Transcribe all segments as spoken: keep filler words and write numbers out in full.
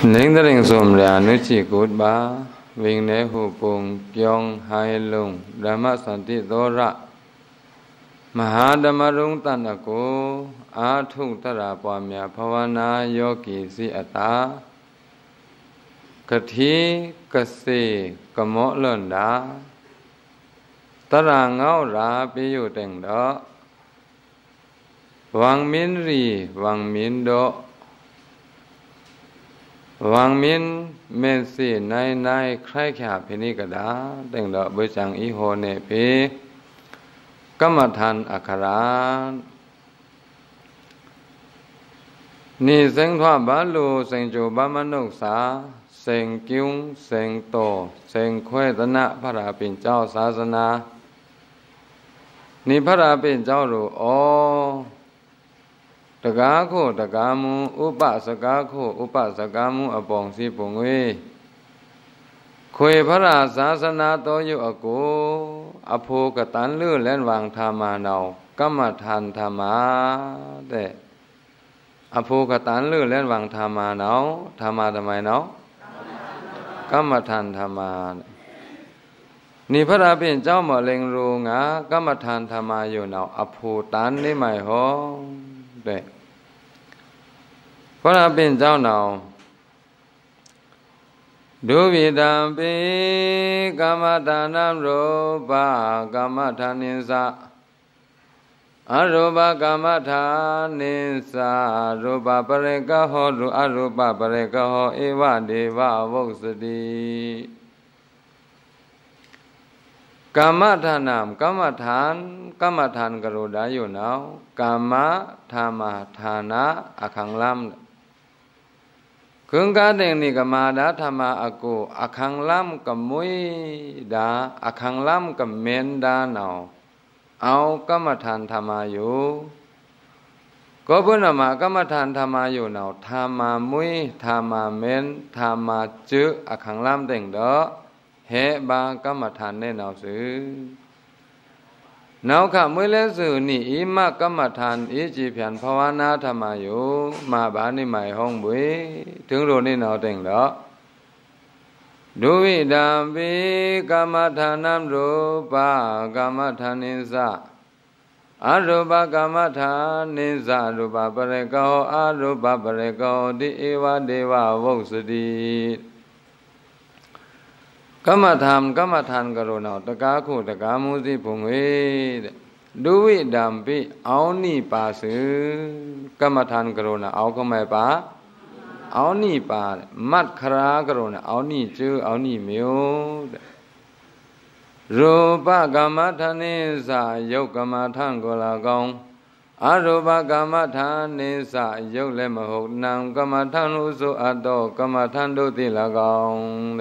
Lính ta đình xùm rà nữ chỉ cút bá Vinh nế hù bùng kiong hai lùng Dhamma santi đô rạ Maha Dhamma rung tàn ạ cô Á thung ta rà bò mẹ Phavana yogi si ạ ta Cà thí cà xì cà mõ lợn đá Ta rà ngao rà bì yu tình đó Vang min rì vang min đô Vang min men si nai nai khai khả phê ni cả đá Tình đó bởi chẳng ý hồ nệ phê Kama than akharan Ni sinh thoa bá lù sinh chủ bá mân nông xá Sinh kiung sinh tổ sinh khuê tân nạ Phá rā bình cháu xá dân nà Ni phá rā bình cháu rù ô Đà gá khổ đà gá mù Upa sa gá khổ Upa sa gá mù A bông si bông uy Khuê phá rā xá dân nà tố yu a cô A phô cả tán lư lên vàng thà mà nào Kama than thà mà Để A phô cả tán lư lên vàng thà mà nào Thà mà thà mày nào Kama than thà mà Ni phá rā bình cháu mở lên rù ngá Kama than thà mà yu nào A phô tán ní mày hô Để Phá rā bình cháu nào Đu vi đàm bì Kama thanam rupa Kama thaninsa Arupa kama thaninsa Rupa pareka ho Arupa pareka ho Eva deva voksati Kama thanam Kama than Kama than karo đá yu nào Kama thama thana Akhang lam Khương cá tình ni kama đá thama aku Akhang lam cầm mui đá Akhang lam cầm men đá nào Ao kama than thama yu Có bữa nào mà kama than thama yu nào Thama mui thama men Thama chữ Akhang lam tình đó Hệ ba kama than nên nào sư Nào khả mới lên sự ni ý mà kama than ý chỉ phiền Phavana thama yu Mà bá ni mày hông bối Thương rồi nên nào tình đó Đu vi đàm bì Kama thanam rupa Kama thaninsa Arupa kama thaninsa Rupa pareka ho Arupa pareka ho Di eva deva voksati Kama tham Kama than karo nào Tất cả khu tất cả mũ si phùng uy Đu vi đàm bì Áo ni bà sư Kama than karo nào Áo không mẹ bà Áo ni bà Mắt khara karo nào Áo ni chư Áo ni miêu Rupa kama thaninsa Yau kama than ko la gong Arupa kama thaninsa Yau le ma hok Nam kama than hu su ato Kama than đô ti la gong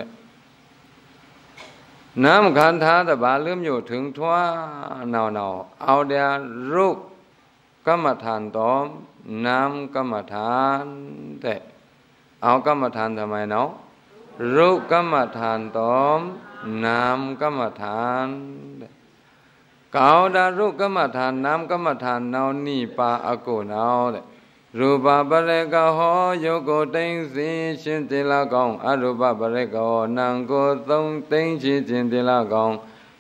Nam khán thá ta bà lướm dụ thượng thoa Nào nào Áo đea rúc Kama than tóm Nam kama than Thế Áo kama than thà mày nào Rúc kama than tóm Nam kama than Cáo đa rúc kama than Nam kama than nào ni pa a cô nào Rupa pareka ho Yoko tinh si Shin ti la gong Arupa pareka ho Nàng cô tông tinh si Shin ti la gong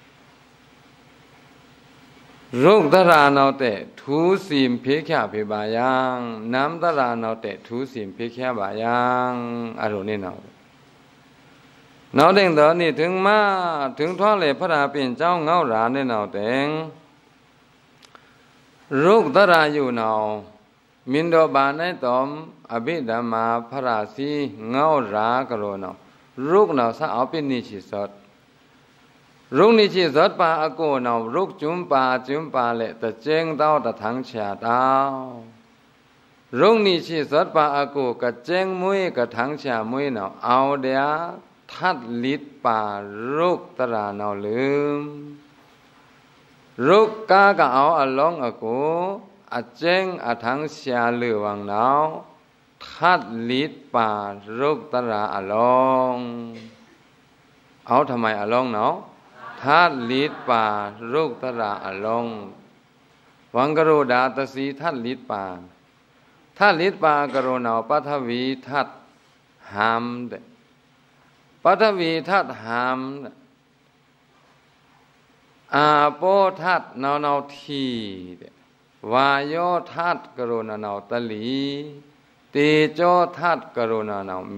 Rúc ta ra nào tệ Thú xìm phía khả phía bà yang Nam ta ra nào tệ Thú xìm phía khả bà yang À rồi nên nào Nào định đó ni thương ma Thương thoát lệ phát ra biển cháu ngao ra nên nào tình Rúc ta ra dù nào Min đô bà này tóm Abhidhamma phát ra si ngao ra cả rồi nào Rúc nào xa áo bên ni chỉ sọt Rúc ni chỉ sọt bà à cô nào Rúc chúng bà chúng bà lệ ta chênh tao ta thắng trả tao Rúc ni chỉ sọt bà à cô Cả chênh mũi cả thắng trả mũi nào Áo đea Thắt lít bà rúc ta ra nào lưm Rúc ca cả áo à lông à cô À chênh à thắng xa lửa vàng nào Thắt lít bà rúc ta ra à lông Áo thầm mày à lông nào Thắt lít bà rúc ta ra à lông Vang karo đá ta si thắt lít bà Thắt lít bà karo nào Pá thá vi thắt หามเดปฐวีธาตุหามอาโปธาตุนาวนาทีวายโยธาตุกโรนานาวตะลีเตโจธาตุกโรนานาวเม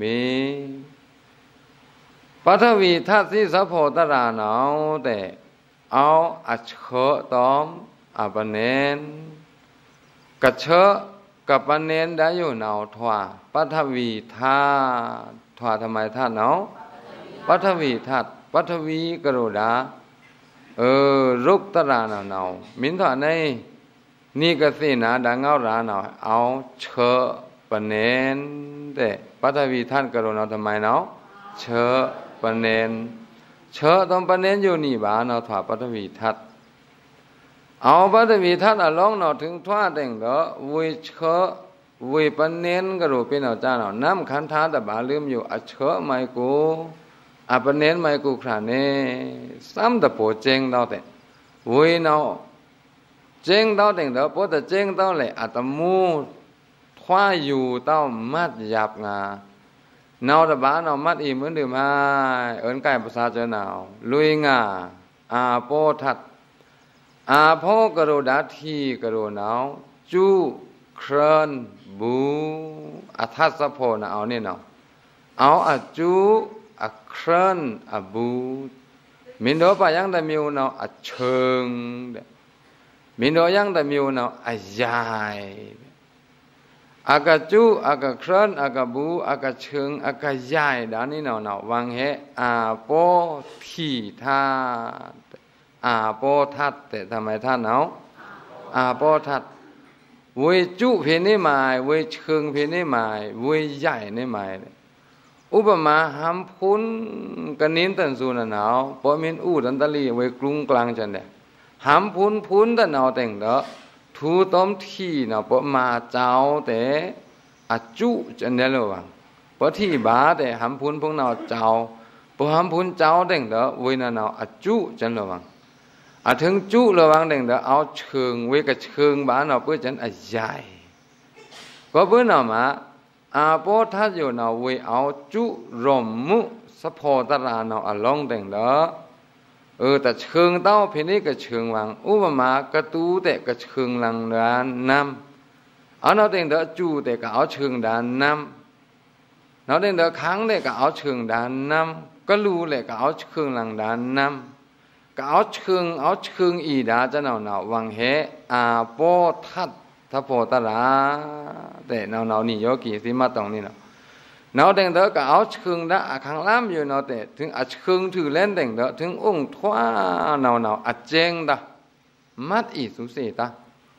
ปฐวีธาตุสิสะโพตระนาวแต่เอาอัจเฉตอมอปเนนกะเฉกับปเนนได้อยู่นาวทวาปฐวีธาตุทวาทำไมธาตุนาวปฐวีธาตุปฐวีกโรดาเออรุกตระนาวๆมินทว่าในนี่ก็สินะดังเงาราเนาะเอาเชอปะเนนแต่ปฐวีธาตุกโรเนาะทำไมเนาะเชอปะเนนเชอต้องปะเนนอยู่นี่บาเนาะถว่าปฐวีธาตุเอาปฐวีธาตุอะลองเนาะถึงทว่าแต่งเด้อวิเชอวิปะเนนกโรเป็นเนาะจ้าเนาะน้ำขันธาตบาลืมอยู่อะเชอไมกูอะปะเนนไมกูคราเนซ้ำตะโปเจงเนาะแต่วิเนาะเจงเต้าแต่งเด้อพอแต่เจงเต้าเลยอัตมูทว่าอยู่เต้ามัดหยาบงาเนาตะบาเนามัดอีเหมือนเดิมให้เอิ้นใกล้ภาษาเจ้าเนาลุยงาอาโปทัดอาโพกโรดาทีกโรเนาจูเครนบูอัทัสโพนะเอาเนี่ยเนาเอาอะจูอะเครนอะบูมินโดปะยังตะมิวเนาอะเชิงมินโดยังแต่มิวเนาะอายายอากาจูอากาครันอากาบูอากาเชิงอากายายดานี่เนาะเนาะวังเหอาโปทีธาตุอาโปทัดแต่ทำไมท่านเนาะอาโปทัดเวจุเพนี่หมายเวเชิงเพนี่หมายเวใหญ่นี่หมายอุปมาหามพุนกันนินตันสูนเนาะปอมินอูดันตะลีเวกรุงกลางจันเดหามพุนพุนแต่เนาแต่งเด้อทูต้มที่เนาะปอมาเจ้าแต่อาจุจันเดลวังปอที่บาแต่หามพุนพวกเนาเจ้าปอหามพุนเจ้าแต่งเด้อเวนาเนาอาจุจันระวังอาถึงจุระวังแต่งเด้อเอาเชิงเวกะเชิงบาเนาเพื่อจันอาใหญ่ก็เพื่อเนามาอาโปทัดอยู่เนาเวเอาจุรมมุสะโพตระเนาอลองแต่งเด้อเออแต่เชิงเต้าเพนี่ก็เชิงวังอุปมากระตูแต่ก็เชิงลังดานน้ำเอาเราเต็งเดอจูแต่ก็เอาเชิงดานน้ำเราเต็งเดอค้างแต่ก็เอาเชิงดานน้ำก็รู้เลยก็เอาเชิงลังดานน้ำก็เอาเชิงเอาเชิงอีดาจะเนาเนาวังเหอาโปทัดทโพตระแต่เนาเนานี่โยกีสิมาตรงนี้เนาะเนาแต่งเดอก็เอาเชิงดาข้างล่างอยู่เนาแต่ถึงอัดเชิงถือเล่นแต่งเดอถึงองค์ทว่าเนาเนาอัดเจงดามัดอีสุเสตา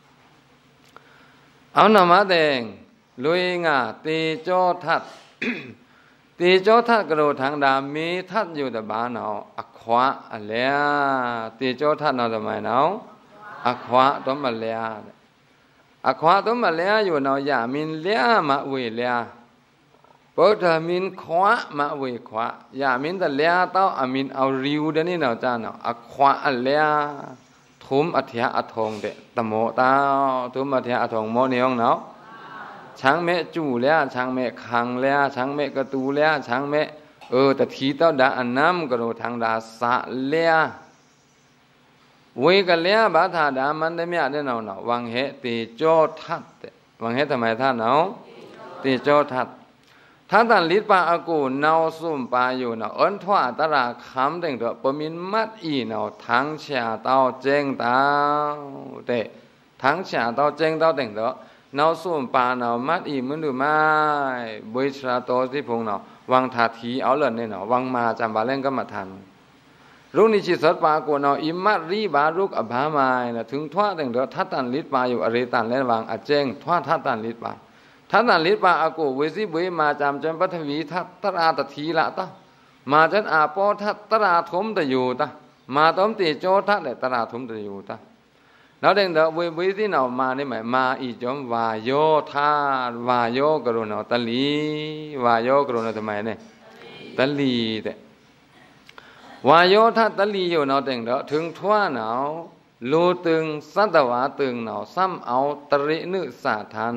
เอาหนามาแดงลุยงาตีโจทัดตีโจทัดกระโดดทางดามีทัดอยู่แต่บ้านเนาอควะอะไรตีโจทัดเนาทำไมเนาอควะต้มมาเลียอควะต้มมาเลียอยู่เนาอย่ามินเลียมาเวเลียเปิดถ้ามินขวะมาเวขวะอย่ามินแต่เลียเต้าอามินเอาริวเดนี่เนาจ้าเนาอควะเลียทุมอัฐยาอัทงเดตโมเต้าทุมอัฐยาอัทงโมเนียงเนาช้างเมจู่เลียช้างเมคังเลียช้างเมกระตูเลียช้างเมเออแต่ทีเต้าดาอันน้ำกระโดดทางดาสะเลียเวกันเลียบาธาดามันได้เมียได้เนาเนาวังเหติโจทัดวังเหทำไมท่านเนาติโจทัดท่านตันลิดปาอากูเนาซุ่มปาอยู่เนาเอิ้นทว่าตราคำแต่งตัวปมินมัดอีเนาทั้งเชียเต้าเจงเต้าเตะทั้งเชียเต้าเจงเต้าแต่งตัวเนาซุ่มปาเนามัดอีมันดูไม่บุยชราโตสิพงเนาวังถาทีเอาเลินเนี่ยเนาวังมาจำบาเล่งก็มาทันลูกนิชิตปากูเนาอิมัดรีบารุกอบาไม้นะถึงทว่าแต่งตัวท่านตันลิดปาอยู่อริตันเล่นวังอเจงทว่าท่านตันลิดปาท่านนันลิปาอากูเวสิเวมาจำจนปฐวีทัตตราตทีละตามาจนอาโปทัตตราทมตะอยู่ตามาต้มตีโจทัตเลยตราทมตะอยู่ตาแล้วเด็กเด็กเวเวสิเนามาเนี่ยหมายมาอีจอมวายโยธาวายโยกรุณาตะลีวายโยกรุณาทำไมเนี่ยตะลีแต่วายโยธาตะลีอยู่เนาเด็กเด็กถึงทั่วเนาลูตึงสัตวาตึงเนาซ้ำเอาตรินึสาทัน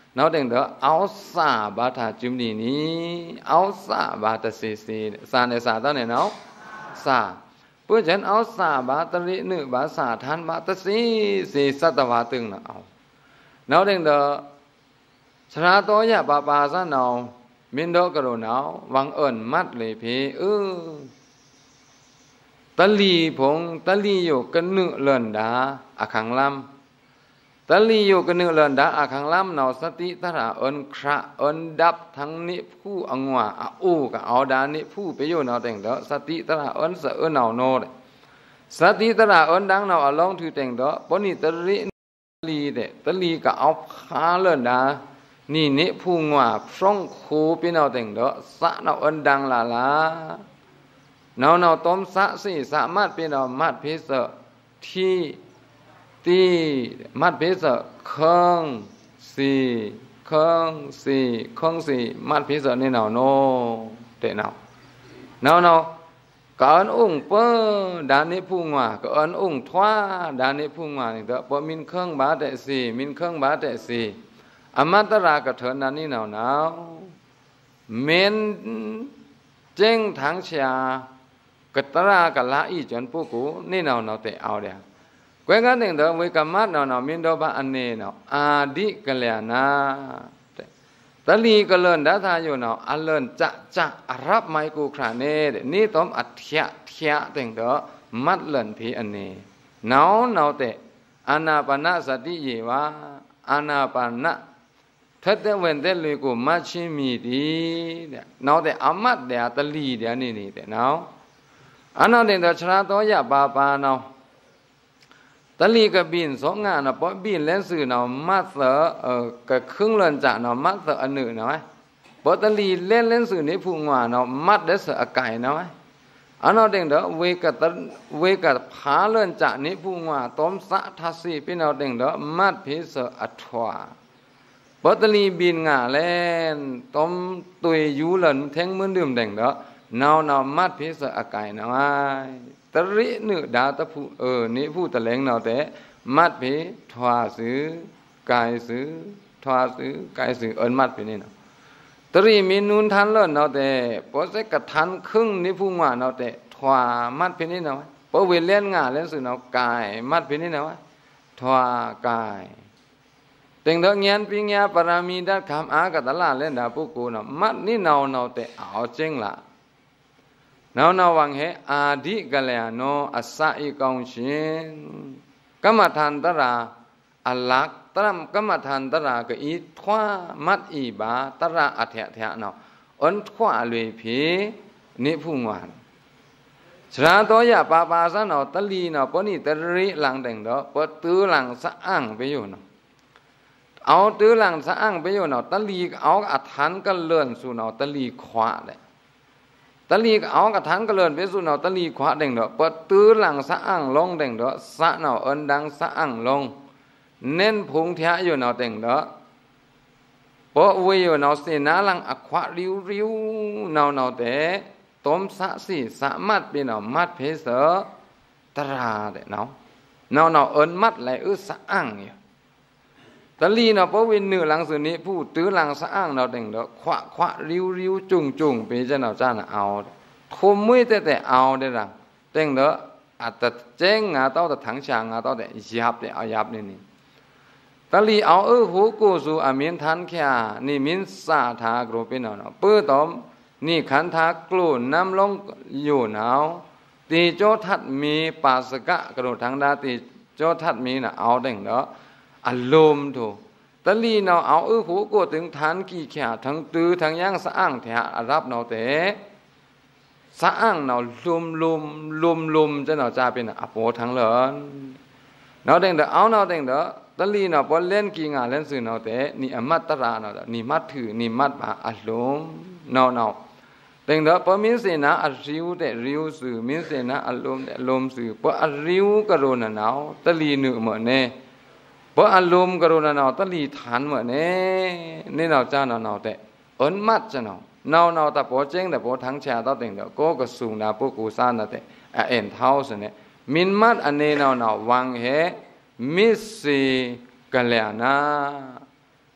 နောက်တဲ့တော့အောက်စာဘာသာကျုံနေနီအောက်စာဘာတစီစီစာနဲ့စာတော့နေနော်စာပွင့်ချင်အောက်စာဘာတရိနုဘာစာထန်ဘာတစီစီစတဝါตึงနော်အောင်နောက်တဲ့တော့สระตัวอย่าปาปาซะนองมินโดกระโนาววังเอิญมัดเลยเพเออตะลีพงตะลีอยู่กะนึเลินดาอะขังลำตะลีอยู่กะนึเลินดาอะขังลำนอสติตระเอิญคระเอิญดับทั้งนิผู้อังวะอะอูกะเอาดานิผู้ไปอยู่นอแต่งเดอสติตระเอิญสะเอิญนาวโนดสติตระเอิญดังนออะลองถือแต่งเดอปนิตริตะลีเดตะลีกะเอาพาเลินดานี่นิผู้งว่าส่งคูพี่น้องแต่งเดอสะนาอันดังลาลาเนาเนาต้มสะสิสามารถพี่น้องมัดพิเศษที่ตีมัดพิเศษเครื่องสี่เครื่องสี่เครื่องสี่มัดพิเศษนี่เนาโนเตเนาเนาเนาก็อันอุ่งเปิ้ดานิผู้งว่าก็อันอุ่งทว่าดานิผู้งว่านี่เดอพอมินเครื่องบาแต่สี่มินเครื่องบาแต่สี่อมัตตรากระเถินนั้นนี่หนาวหนาวเมนเจ้งถังชากตรากะละอีจนผู้กูนี่หนาวหนาวแต่เอาเดียวเกวกันหนึ่งเดอวิกรรมัดหนาวหนาวมินโดบะอันเนหนาวอาดิกะเลียนาตะลีกะเลินดาทาอยู่หนาวอันเลินจะจะรับไมกูคราเนนี่ต้มอัดเทียเทียแต่งเดอมัดเลินพีอันเนหนาวหนาวแต่อานาปานสติเยวาอานาปานะทัดแต่เว้นแต่เลยกูมัดชิมีดีเนี่ยน้องแต่อามัดเดียตะลีเดียนี่นี่แต่น้องอันนั้นเด็กชราตัวยาปาปาน้องตะลีกับบินสองงานนะเพราะบินเล่นสื่อน้องมัดเสอเออกับครึ่งเรือนจ่าน้องมัดเสออันหนึ่งน้อยเพราะตะลีเล่นเล่นสื่อนี้ผู้งว่าน้องมัดได้เสอไก่น้อยอันนั้นเด็กเด้อเวกับตะเวกับผาเรือนจ่านี้ผู้งว่าต้มสะทัศสีพี่น้องเด็กเด้อมัดพิเศษอัฐวาปตลีบินงาเล่นต้มตุยยูหล่นเท่งมือดื่มแดงเด้อนาวนามัดพิเศษอากายนาวตรินึดาตะผู้เออนี่ผู้ตะเลงนาวแต่มัดพิทวาซื้อกายซื้อทวาซื้อกายซื้อเอิญมัดพินี่นะตรีมีนูนทันเล่นนาวแต่ปอเสกทันครึ่งนี่ผู้งานาวแต่ทวามัดพินี่นะปอเวเล่นงาเล่นสื่อนาวกายมัดพินี่นะทวากายแต่งเถอะเงียนปิญญาปรามีดัดคำอากาตละเล่นดาปุกูนะมัดนี่นาวนาแต่เอาเจงละนาวนาวังเหอาดิกะเลโนอัสสะอิกองชินกรรมฐานตระอลักตรัมกรรมฐานตระก็อีทว่ามัดอีบาตระอัฐะเถะเนาอันทว่าเลยผีนิพุงวานสระตัวยาปาปาซะเนาตะลีเนาปนิตริหลังแต่งเด้อปตื้อหลังสะอ้างไปอยู่เนาเอาตื้อหลังสะอ้างไปอยู่เนาะตะลีเอาอัฐานก็เลื่อนสู่เนาะตะลีขวาได้ตะลีเอาอัฐานก็เลื่อนไปสู่เนาะตะลีขวาเด้งเด้อเปิดตื้อหลังสะอ้างลงเด้งเด้อสะเนาะเอิ้นดังสะอ้างลงเน้นพุงเทะอยู่เนาะเด้งเด้อปะเวอยู่เนาะเสนาหลังอควะริวๆเนาะเนาะแต่ต้มสะสิสะมัดไปเนาะมัดเพเสตราเด้เนาะเนาะเนาะเอิ้นมัดไหลอึสะอ้างอยู่ตะลีเนาะเพราะวินเนื้อหลังสื่อนี้ผู้ตื้อหลังสะอ้างเนาะเด้งเด้อขวะขวะริวริวจุ่งจุ่งไปจะเนาะจ้าน่ะเอาทมมือแต่แต่เอาได้หลังเด้งเด้ออาจจะเจ้งงาเต้าแต่ถังชางงาเต้าแต่ยับแต่เอายับนี่นี่ตะลีเอาเออหูกูสู่อมินทันแค่นี่มินสาทากรูเป็นเนาะเนาะปื้อตอมนี่ขันทากลุ่นน้ำลงอยู่หนาวตีโจทัดมีปาสกะกระโดดทางดาตีโจทัดมีน่ะเอาเด้งเด้ออารมณ์ถูกตะลีเนาเอาเออหูกูถึงฐานกี่แค่ทั้งตื้อทั้งย่างสะอ้างแถะรับเนาแต่สะอ้างเนาลุมลุมลุมลุมจะเนาจ้าเป็นอโปทั้งเหลินเนาเด้งเด้อเอาเนาเด้งเด้อตะลีเนาพอเล่นกี่งานเล่นสื่อเนาแต่นี่อมัตตราเนานี่มัดถือนี่มัดบาอารมณ์เนาเนาเด้งเด้อพอมินเสนาอริวแต่ริวสื่อมินเสนาอารมณ์แต่อารมณ์สื่อพออริวกะโรนะเนาตะลีนึเหมือนเน่เพราะอารมณ์กรุณาเนาตะลีฐานเหมือนนี่นี่เนาจ้าเนาเนาแต่เอิ้นมัดจะเนาเนาเนาแต่พอเจ้งแต่พอทั้งแชร์ต่อเต็งเด้อก็กระสูงนาปุกูซ่านนะแต่เอ็นเท้าสิเนี่ยมินมัดอันนี้เนาเนาวังเหมิสีกัลยาณา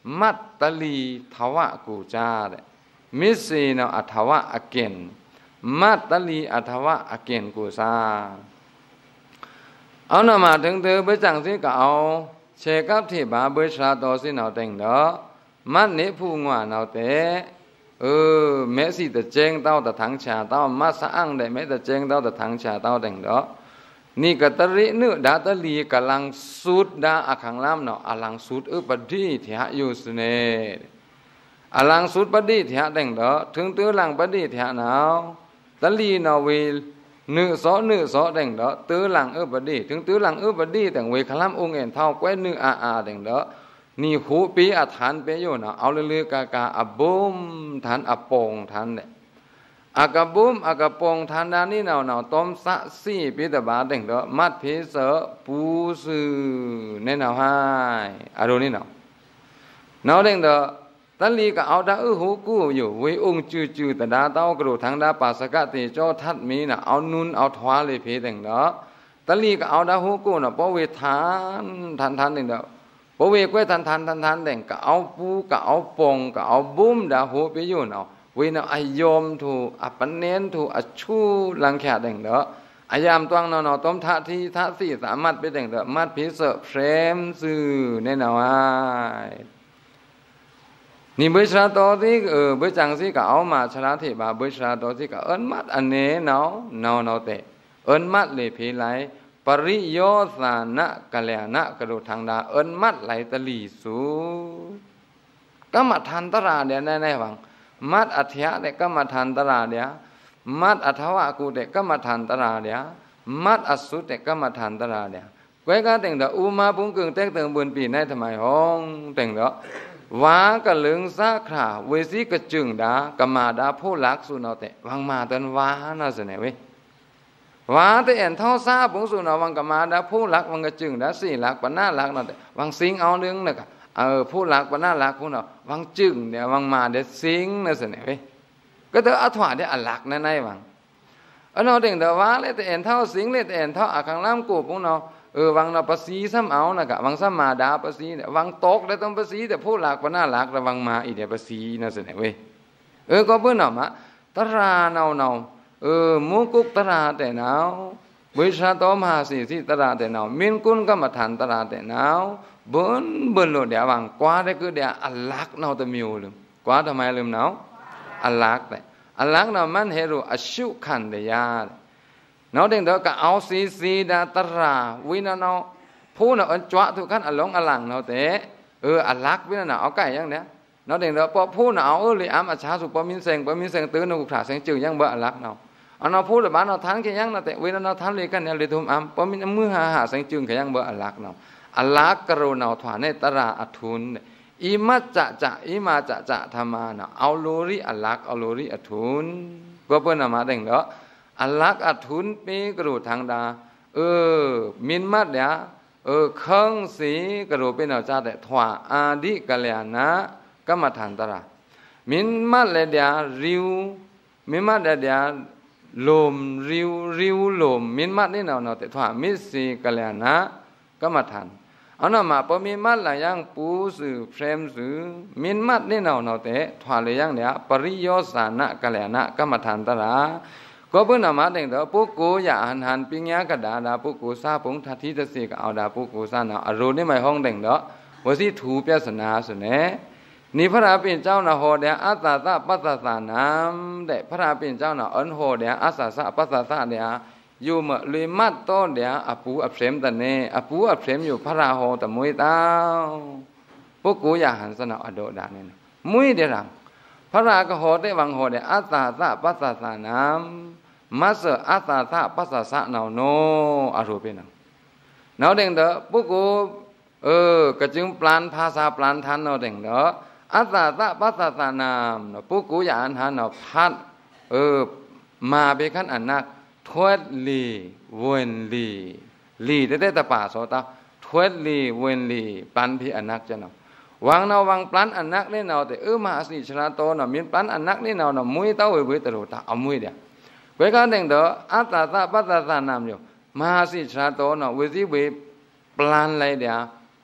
มัตตลีทวะกูจาเดมิสซีนอัทวะอเกนมัตตลีอัทวะอเกนกูซาเอาหน้ามาถึงเธอไปจังสิก็เอาเชกับที่บาเบชาโตสินเอาแต่งเนาะมัดเนผู้งวเอาแต่เออแม้สิแต่เจงเต้าแต่ทั้งชาเต้ามาสะอังได้แม้แต่เจงเต้าแต่ทั้งชาเต้าแต่งเนาะนี่ก็ตริเนื้อดาตลีกำลังสุดดาอขังล้ำเนาะอลังสุดอุปดีที่หาอยู่สเนอลังสุดปดีที่หาแต่งเนาะถึงตื้อลังปดีที่หาเนาะตลีนาเวเนื้อสอเนื้อสอแต่งเนาะตื้อลังอุปดีถึงตื้อลังอุปดีแต่งเวขล้ำองค์เอ็นเท่าแก้เนื้ออาอาแต่งเนาะนี่หูปีอาฐานเปโยนะเอาเลือกากาอบุมฐานอปงฐานเนี่ยอากาบุมอากาปงฐานดานี่เนาเนาต้มสะสี่ปีตบาเด้งเด้อมัดเพเสปูสือเน่เนาให้อารมณ์นี่เนาเนาเด้งเด้อตะลีก็เอาดาอื้อหูกู้อยู่เวองจือจือแต่ดาเต้ากระโดดทางดาปัสสกะติโจทัดมีน่ะเอานุนเอาทวาเลยเพเด้งเด้อตะลีก็เอาดาหูกู้น่ะเพราะเวทานทันทันเด้งเด้อพอเวกไว้ทันทันทันทันเด่งก็เอาปูก็เอาปงก็เอาบุ้มดาหัวไปอยู่เนาะเวนะอายมถูอัปเนนถูอชูลังแขเด่งเด้ออายามตวงเนาะเนาะต้มทะที่ทะสี่สามารถไปเด่งเด้อมัดพิเศษเฟรมซื่อแน่นอนนี่เบชราโตที่เออเบจังสิก็เอามาชราเทบาเบชราโตที่ก็เอิ้นมัดอันเนเนาะเนาะเนาะแต่เอิ้นมัดเลยเพไลปริโยสานะกัลยาณะกระโดดทางดาเอิญมัดไหลตลีสูก็มาทันตราเดียแน่ๆวังมัดอัธยะเด็กก็มาทันตราเดียมัดอัทวะกูเด็กก็มาทันตราเดียมัดอสุเด็กก็มาทันตราเดียไว้ก็แต่งเดออุมาปุ้งกึ่งเต็กเติงบนปีในทำไมห้องแต่งเดอวากะลึงซาขราเวซีกระจึงดากะมาดาผู้ลักสุนเอาแต่วังมาตันวาน่าสนเว้ว่าแต่เอ็นเท่าซาปุงสุนวังกมาดาผู้ลักวังกระจึงดาสี่ลักปนาลักนั่นแต่วังสิงเอาเรื่องนะกะเออผู้ลักปนาลักผู้เนาะวังจึงเนี่ยวังมาเด็ดสิงนั่นสิเนี่ยเว้ยก็เธออัฐวะเด็ดอัลลักนั่นไงวังอันเราเด็กแต่ว่าเลยแต่เอ็นเท่าสิงเลยแต่เอ็นเท่าอาคังล้ำกูปุงเนาะเออวังเราภาษีซ้ำเอานะกะวังซ้ำมาดาภาษีเนี่ยวังตกแล้วต้องภาษีแต่ผู้ลักปนาลักระวังมาอีเดียภาษีนั่นสิเนี่ยเว้ยเออก็เพื่อนเนาะมะตราเนาเนาเออมุกุกตราแต่หนาววิชาโตมหาสีสิตราแต่หนาวมินกุนก็มาทันตราแต่หนาวบนบนโลดเดียววังกว่าได้คือเดียอัลลักเนาตะมิวลืมกว่าทำไมลืมเนาอัลลักแต่อัลลักเนามันเฮรุอชุขันเดียเนาเด้งเด้อก็เอาสีสีดาตราวินาเนาผู้เนาอันจ้วทุกขันอัลลงอัลลังเนาแต่เอออัลลักวินาเนาเอาไก่ยังเนี้ยเนาเด้งเด้อพอผู้เนาเอาเออเลยอ้ำอาชาสุปมินเซงปมินเซงตื้อนุกุขาเซงจื่อยังเบออัลลักเนาอันเราพูดแบบเราทั้งแค่ยังนะแต่เวลาเราทำเลยกันเนี่ยเลยทุ่มอ้ำเพราะมีมือหาหาสังจึงแค่ยังเบออัลลักเนาะอัลลักกระโดดเนาถวานในตราอัทุนอิมัจจะจะอิมาจะจะธรรมาเนาะเอาโลริอัลลักเอาโลริอัทุนก็เปิ้ลนำมาเด้งเนาะอัลลักอัทุนปีกระโดดทางดาเออมินมัดเนี่ยเออเครื่องสีกระโดดเป็นเอาจ้าแต่ถวาอาดิกัลยาณะก็มาทันตรามินมัดเลยเดียริวมินมัดเลยเดียลมริวริวลมมินมัดนี่เนาเนาแต่ถวามิสีกัลยาณะก็มาทันเอาหน้ามาพอมินมัดหลายอย่างปูสือเฟรมสือมินมัดนี่เนาเนาแต่ถวาเลยอย่างเนี้ยปริโยสานะกัลยาณะก็มาทันตราก็เพื่อนมาเด้งเถอะปุ๊กกูอย่าหันหันปิญญากระดาดาปุ๊กกูซาปุงทัทีตะสีก็เอาดาปุ๊กกูซาเนาอรุณนี่ไม่ห้องเด้งเถอะวสิถูเปียสนาสุเนนี่พระราเป็นเจ้านาโหเดียอัตตาสะปัสสะสานามเดพระราเป็นเจ้านาอันโหเดียอัสสะสะปัสสะสะเดียอยู่เมื่อเลยมัดต้นเดียอปูอับเสมตันเนอปูอับเสมอยู่พระราโหแต่มวยเต้าพวกกูอยากหันสนาอโดดาเนี่ยมวยเดียรังพระรากโหได้วังโหเดียอัตตาสะปัสสะสานามมัสเสอัตตาสะปัสสะสะนาวโนอรูเป็นนังนาวเด้งเด้อพวกกูเออกระจึงปลานภาษาปลานทันนาวเด้งเด้ออัตตาสะปัสสะสานามเนาะปุ๊กกูอยากหันหันเนาะพัดเออมาเบคันอันนักทวดลีเวนลีลีได้ได้ตะป่าโสตาทวดลีเวนลีปันพิอันนักจะเนาะวังเนาวังปลันอันนักนี่เนาะแต่เออมหาสิชราโตเนาะมีปลันอันนักนี่เนาะเนาะมุ้ยเต้าเว้ยตะโรตาเอามุ้ยเดียเวกันเด้งเด้ออัตตาสะปัสสะสานามอยู่มหาสิชราโตเนาะเวสิเวปลันไรเดีย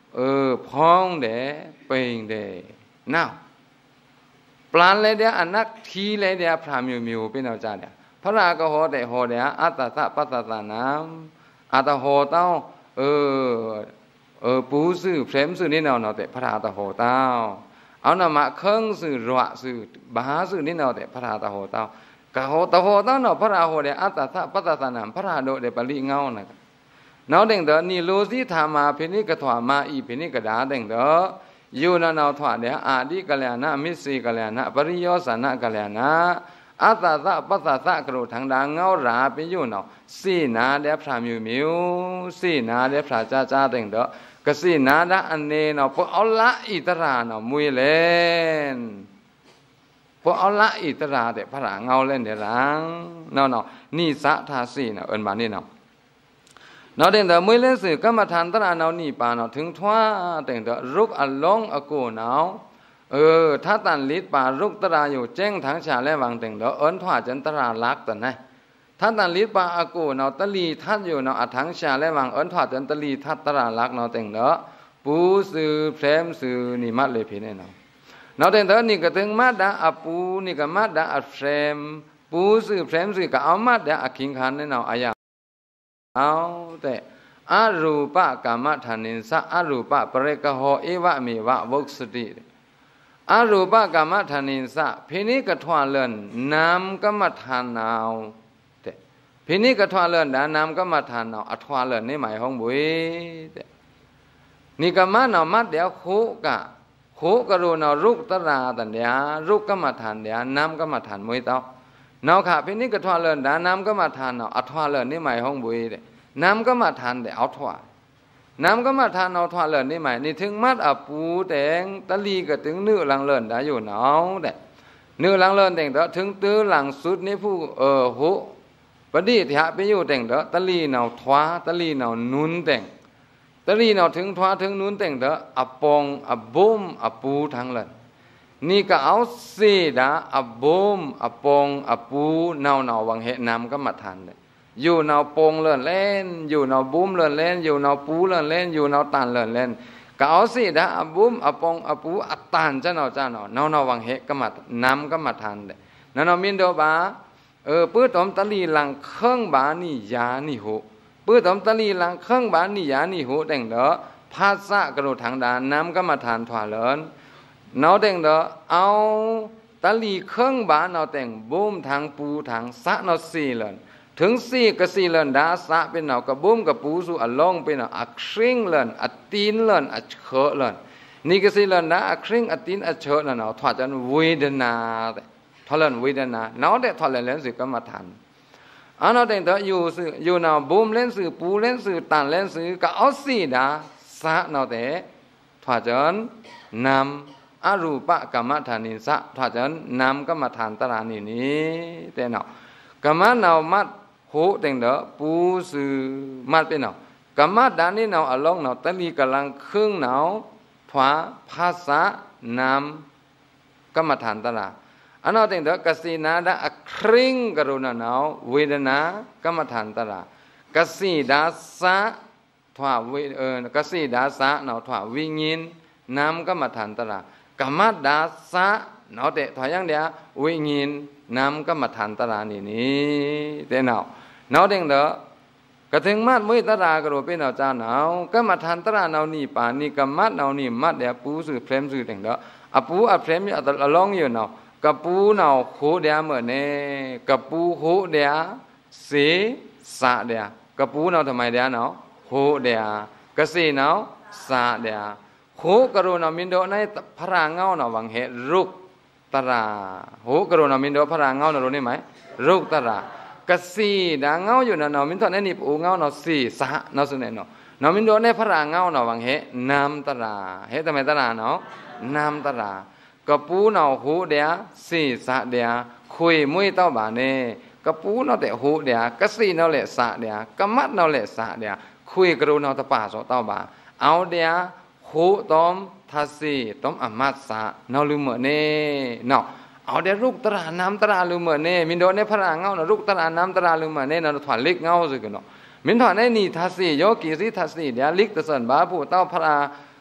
เออพ้องเดปิงเดน้าวปลานเลยเดียอันนักทีเลยเดียพระมิวมิวเป็นเอาจาเดียพระราก็โหเดโหเดียอัตตะปัตตะนามอัตตะโหเต้าเออเออปูสื่อเพลมสื่อนี่เนาเนาแต่พระราตะโหเต้าเอาหน้ามาเครื่องสื่อรัวสื่อบาสื่อนี่เนาแต่พระราตะโหเต้ากะโหตะโหเต้าเนาพระราโหเดียอัตตะปัตตะนามพระราโดเดปลิเงานะนาวเด้งเดอนี่โลสิธามาเพนิกะถวามาอีเพนิกะดาเด้งเดอยูนานาถวาเดอาดิกัลยาณมิสีกัลยาณปริโยสนะกัลยาณอัตตะปัตตะกรุทังดาเงาราเป็นยูนาสีนาเดพระมิวมิวสีนาเดพระจ้าจ้าเด้งเดอกะสีนาดาอันเนเนาพอเอาละอิตราเนามุยเลนพอเอาละอิตราเดพระเงาเล่นเดรังเนาเนานี่สะทาสีเนาเอิ้นบานี่เนานาวเด้งเดอมวยเล่นสื่อกรรมฐานตระนาวนี่ปานาวถึงทว่าเด้งเดอรุกอลงอโกนาวเออถ้าตันลิดป่ารุกตราอยู่แจ้งทางชาและวังเด้งเดอเอิ้นทว่าจันตราลักตันนะถ้าตันลิดป่าอโกนาวตะลีทัดอยู่นาวอัถังชาและวังเอิ้นทว่าจันตะลีทัดตราลักนาวเด้งเดอปูสื่อแพรมสื่อนี่มัดเลยพี่แน่นอนนาวเด้งเดอนี่ก็ถึงมัดดาอปูนี่ก็มัดดาอัแพรมปูสื่อแพรมสื่อก็เอามัดดาอคิงคันแน่นอนอายาเอาแต่อรูปกรรมฐานินสะอรูปปริกโหเอวะเมวะวุกสติอรูปกรรมฐานินสะพินิกถวาเลินนามกรรมฐานนาวแต่พินิกถวาเลินดานามกรรมฐานนาวอถวาเลินนี่หมายของบุยแต่นี่กรรมนาวมัดเดียวโคกะโคกรุณารุกตราตันเดียรุกกรรมฐานเดียนามกรรมฐานมวยเต้านาวค่ะพินิกถวาเลินดานามกรรมฐานนาวอถวาเลินนี่หมายของบุยแต่น้ำก็มาทานแต่เอาถวาน้ำก็มาทานเอาถวาเลินนี่หมายนี่ถึงมัดอปูแดงตะลีก็ถึงเนื้อหลังเลินได้อยู่เนาะแต่เนื้อหลังเลินแต่งเถอะถึงตื้อหลังสุดนี่ผู้เออโหปฏิทิหะไปอยู่แต่งเถอะตะลีเนาถวาตะลีเนานุนแต่งตะลีเนาถึงถวาถึงนุนแต่งเถอะอปองอบุมอปูทั้งเลินนี่ก็เอาเสดาอบุมอปองอปูเนาเนาวังเหน้ำก็มาทานเลยอยู่นาวปงเลื่อนเล่นอยู่นาวบุ้มเลื่อนเล่นอยู่นาวปูเลื่อนเล่นอยู่นาวตันเลื่อนเล่นก็เอาสิดาอบุ้มอปงอปูอตันจ้าเนาจ้าเนาเนาเนาวังเหก็มาน้ำก็มาทานเลยนั่นเอามินโดบาเออปื้อตอมตะลีหลังเครื่องบานี่ยานี่หูปื้อตอมตะลีหลังเครื่องบานี่ยานี่หูแต่งเด้อภาษากระโดดทางดานน้ำก็มาทานถวาเลินเนาแต่งเด้อเอาตะลีเครื่องบาเนาแต่งบุ้มทางปูทางสะเนาสีเลินถึงสี่กสี่เลินดาสะเป็นเนาะกระบุ้มกระปูสู่อลงเป็นเนาะอักชิงเลินอัตีนเลินอัเฉอเลินนี่กสี่เลินดาอักชิงอัตีนอัเฉอเนาะถอดจันเวทนาแต่ถอดเลินเวทนาเนาะแต่ถอดเลินเล่นสื่อก็มาทันอันนั้นแต่งตัวอยู่สื่ออยู่เนาะบุ้มเล่นสื่อปูเล่นสื่อตันเล่นสื่อก็เอาสี่ดาสะเนาะแต่ถอดจันนำอรูปกรรมฐานิสะถอดจันนำก็มาทานตรานี่นี้แต่เนาะกรรมเนามัดโหแต่งเด้อปูสื่อมัดเป็นเนาะกรรมฐานนี่เนาอลองเนาตะลีกำลังครึ่งเนาถวาภาษานามกรรมฐานตระอันนั้นแต่งเด้อกสีนาดาอคริงกรุณาเนาเวทนากรรมฐานตระกสีดาสะถวาเวเออกสีดาสะเนาถวาวิญญินนามกรรมฐานตระกรรมดาสะเนาแต่ถวายังเดียวิญญินนามกรรมฐานตระนี่นี่แต่เนาเนาเด้งเด้อกระถึงมัดมวยตรากระโดดเป็นเนาจ้าเนาก็มาทันตระเนานี่ป่านี่ก็มัดเนานี่มัดเดียปูสื่อเพลมสื่อเด้งเด้ออปูอเพลมอยู่อลองอยู่เนากระปูเนาโคเดียเหมือนเน่กระปูโคเดียเสสะเดียกระปูเนาทำไมเดียเนาโคเดียกระสีเนาสะเดียโคกระโดดเนามินโดในพระเงาเนาวังเหรุกตระโคกระโดดเนามินโดพระเงาเนารู้นี่ไหมรุกตระกสีดาเงาอยู่นะเนาะมินทอนนี่ปูเงาเนาะสีสะเนาะสุเนี่ยเนาะเนาะมินโดในพระเงาเนาะวังเหนามตราเหทำไมตราเนาะนามตรากระปูเนาะหูเดียสีสะเดียคุยมุ้ยเต้าบาเน่กระปูเนาะแต่หูเดียกสีเนาะเละสะเดียกมัดเนาะเละสะเดียคุยกระดูเนาะตะป่าโสเต้าบาเอาเดียหูต้มทัศสีต้มอมัดสะเนาะลืมเหมือนเน่เนาะเอาเดี๋ยวลูกตราน้ำตราลืมเหมือนเน่มินโดในพระเงาเนาะลูกตราน้ำตราลืมเหมือนเน่เนาะถอนลิกเงาสิกันเนาะมินถอนในนี่ทัศสีโยกีสิทัศสีเดี๋ยวลิกตะสันบาผู้เต้าพระเ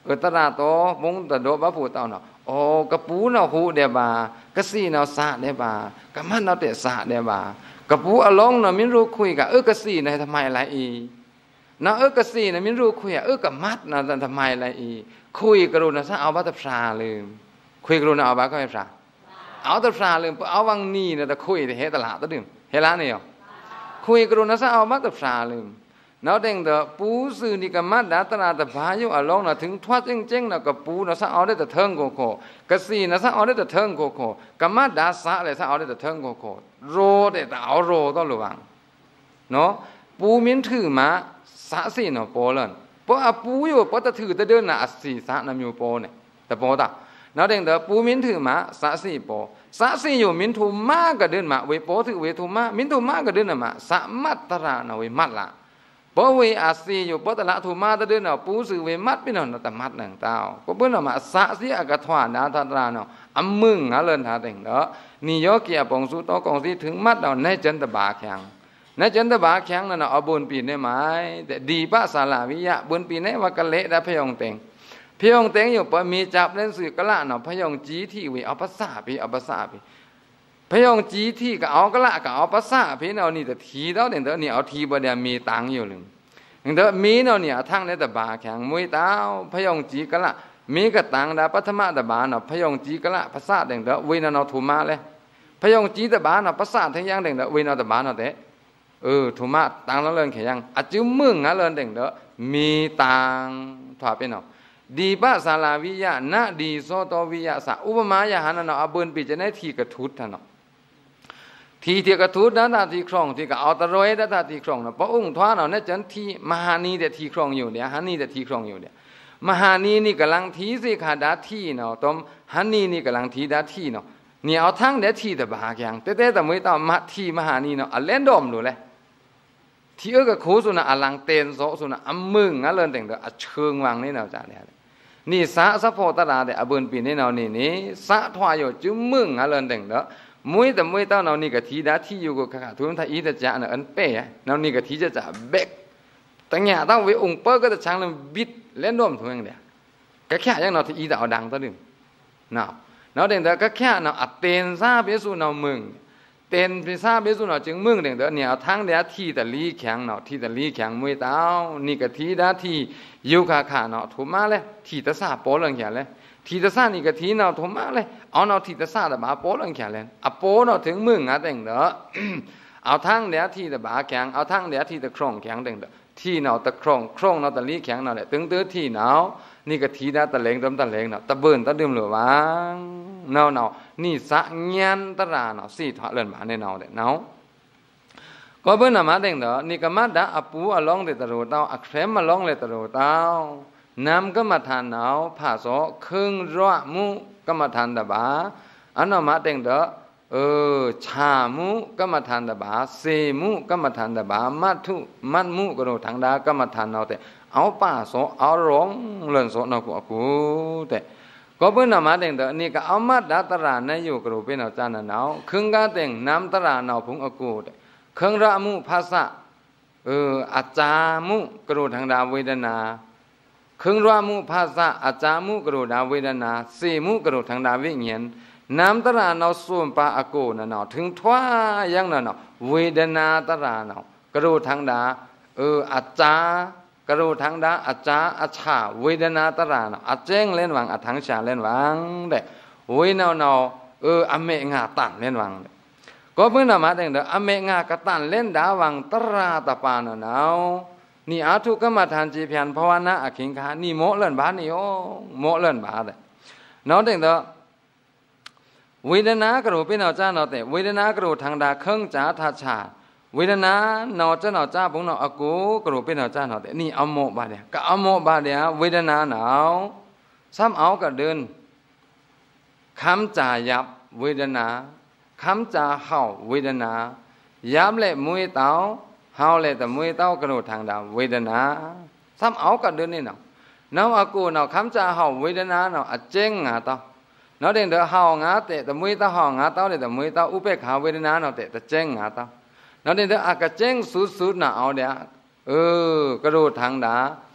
อตราโตวงตะโดบะผู้เต้าเนาะโอ้กระปูเนาะหูเดบากะสีเนาะสะเดบากะมันเนาะเตะสะเดบากระปูอลองเนาะมิรู้คุยกะเออกะสีเนาะทำไมอะไรอีเนาะเออกะสีเนาะมิรู้คุยอ่ะเออกะมัดเนาะทำไมอะไรอีคุยกระโดนะซะเอาบัตรพราลืมคุยกระโดนะเอาบัตรก็ไม่พราเอาตะพราลืมเอาวังนี่เนาะตะคุยแต่เฮตลาดตะดื่มเฮละเนี่ยคุยกระโดนะซะเอาบัตรพราลืมnó đừng đó bú sư đi cái mắt đã ta là tập phá yêu ở lâu làถึง thoát chênh chênh là cái bú nó sao đấy tập thân của cổ cái gì nó sao đấy tập thân của cổ cái mắt đã xả lại sao đấy tập thân của cổ rô để tạo rô đó luôn nó bú miếng thử mà xả xì nó bó lên bó à bú yêu bó ta thử ta đơn là xì xả nó nhiều bó này ta bó ta nó đừng đó bú miếng thử mà xả xì bó xả xì nhiều miếng thù má cái đơn mà với bó thử với thù má miếng thù má cái đơn là mà xả mắt ta ra nó với mắt làเพราะเวอาซีอยู่เพราะตละทุมาตะเดินเอาปูสือเวมัดพี่น้องแต่มัดหนังเต้าก็เพิ่นเอามาสะเสียกระถวานาตราเนาะอำมึงหาเลินหาแต่งเนาะนี่ยอเกียปองสุตอกองสิถึงมัดเอาในจันตบาแข็งในจันตบาแข็งนั่นเอาบนปีได้ไหมแต่ดีปะศาลาวิยะบนปีได้ว่ากะเละได้พยองเต็งพยองเต็งอยู่ปะมีจับเล่นสื่อกะละเนาะพยองจีที่เวเอาภาษาพี่เอาภาษาพี่พยองจีที่ก็เอากะละก็เอาภาษาพี่เอานี่แต่ทีเนาะเดี๋ยวนี่เอาทีบ่ได้มีตังอยู่ลึงเดอมีเนาะเนี่ยทั้งในตะบาแข็งมวยเต้าพยองจีกะละมีกะตังดาปัทมะตะบาเนาะพยองจีกะละภาษาเด้งเดอเวนะเนาะทุมาเลยพยองจีตะบาเนาะภาษาทั้งยังเด้งเดอเวนะตะบาเนาะเตะเออทุมาตังแล้วเลินแข็งอะจื้อมึงอะเลินเด้งเดอมีตังถอเป็นเนาะดีปะศาลาวิยะนะดีโซโตวิยะสะอุปมายะหันเนาะอเบิ่นปิจะได้ทีกระทุดท่านเนาะทีเทียกระทุดนั้นตาทีครองที่ก็เอาตะรอยนั้นตาทีครองนะพระองค์ท้าเนาะเนี่ยจันทีมหานีแต่ทีครองอยู่เนี่ยฮันนี่แต่ทีครองอยู่เนี่ยมหานีนี่กำลังทีสิขาดาทีเนาะตอมฮันนี่นี่กำลังทีดาทีเนาะเนี่ยเอาทั้งเดี๋ยวทีแต่บาแข็งแต่แต่แต่ไม่ต้องมาทีมหานีเนาะอันเล่นดอมดูเลยที่เออก็โคสุนะอลังเตนโซสุนะอัมมึงอ่ะเลินแต่งเด้อเชิงวังนี่เนาะจ้าเนี่ยนี่สะสะโพตราแต่อเบิ่นปีนี่เนาะนี่นี่สะทวายอยู่จุมึงอ่ะเลินแต่งเด้อมวยแต่มวยเต้าเรานี่ก็ทีดาที่อยู่ก็ขาดทุนถ้าอีแต่จะเนาะอันเป้เรานี่ก็ทีจะจะเบกแต่เนี่ยต้องวิองค์เปิ้ลก็จะช่างเลยบิดเล่นร่วมทุกอย่างเดียวก็แค่ยังเราที่อีแต่เอาดังตัวนึงเนาะเนาะเด็กแต่ก็แค่เนาะอัดเตนซาเบสุเนาะมึงเตนพิซาเบสุเนาะจึงมึงเด็กแต่เนี่ยทั้งเดียที่แต่ลีแข็งเนาะที่แต่ลีแข็งมวยเต้านี่ก็ทีดาที่อยู่ขาขาเนาะถูกมาเลยที่ตะซาโป้เรื่องแค่เลยทีตะซานี่ก็ทีเนาะถูกมาเลยเอาเนาะทีตะซาแต่บาโป้เรื่องแค่เลยอ่ะโป้เนาะถึงมึงอ่ะเด็กเด้อเอาทั้งเดียที่แต่บาแข็งเอาทั้งเดียที่ตะครองแข็งเด็กเด้อที่เนาะตะครองครองเนาะตะลีแข็งเนาะแหละตึงตื้อที่เนาะนี่ก็ทีดาตะเลงตำตะเลงเนาะตะเบิ่นตะดื่มหรือวางเนาะเนาะนี่สะญันตราเนาะสี่ถอเลินมาในเนาะเด้เนาะก็เบิ่นน่ะมาเด้งเด้อนี่ก็มาดะอปูอลองเดตะโรเต้าอักเสมมาลองเลยตะโรเต้านำก็มาทานเนาะผ่าโสครึ่งร้อมุก็มาทานตะบาอันเนาะมาเด้งเด้อเออชามุก็มาทานตะบาเสมุก็มาทานตะบามัทุมัดมุก็โรทางดาก็มาทานเนาะแต่เอาป่าโสเอาร้องเลินโสเนาะกูอกูแต่ก็เพิ่นน่ะมาเด้งเด้อนี่ก็เอามาดาตราในอยู่กรูเป็นเอาจานเนาะครึ่งกะเด้งน้ำตราเนาะพุงอกูแต่ครึ่งระมุภาษะเอออาจามุกรูทางดาเวทนาครึ่งระมุภาษะอาจามุกรูดาเวทนาเสมุกรูทางดาวิญญาณน้ำตราเนาะส่วนปาอกูน่ะเนาะถึงทว่ายังน่ะเนาะเวทนาตราเนาะกรูทางดาเอออาจากรูทางดาอาจาอาชาเวทนาตราเนาะอาเจ้งเล่นวังอาทังชาเล่นวังเด้เวเนาเนาะเอออเมงาตันเล่นวังก็เพิ่นน่ะมาเด้งเด้ออเมงากะตันเล่นดาวังตราตะปาเนาะเนานี่อาทุกรรมฐานจีเพียรภาวนาอขิงคานี่โมเล่นบานี่โอ้โมเล่นบาเด้เนาะเด้งเด้อเวทนากรูเป็นเอาจ้าเนาะแต่เวทนากรูทางดาเครื่องจ้าทาชาเวทนาเนาะจ้าเนาะจ้าปุงเนาะอกูกรูเป็นเอาจ้าเนาะแต่นี่เอาโมบาเดียก็เอาโมบาเดียเวทนาเนาะซ้ำเอาก็เดินคำจ่ายับเวทนาคำจ่าเฮาเวทนายับและมวยเต้าเฮาและแต่มวยเต้ากรูทางดาเวทนาซ้ำเอาก็เดินนี่เนาะเนาะอกูเนาะคำจ่าเฮาเวทนาเนาะอเจ้งงาเต้าเนาะเด่นเด้อเฮางาเตะแต่มวยเต้าเฮางาเต้าเลยแต่มวยเต้าอุเบกขาเวทนาเนาะเตะแต่เจ้งงาเต้าเนาะเด่นเด้ออากะเจ้งสุดๆน่ะเอาเด้อเออกระโดดทางดาก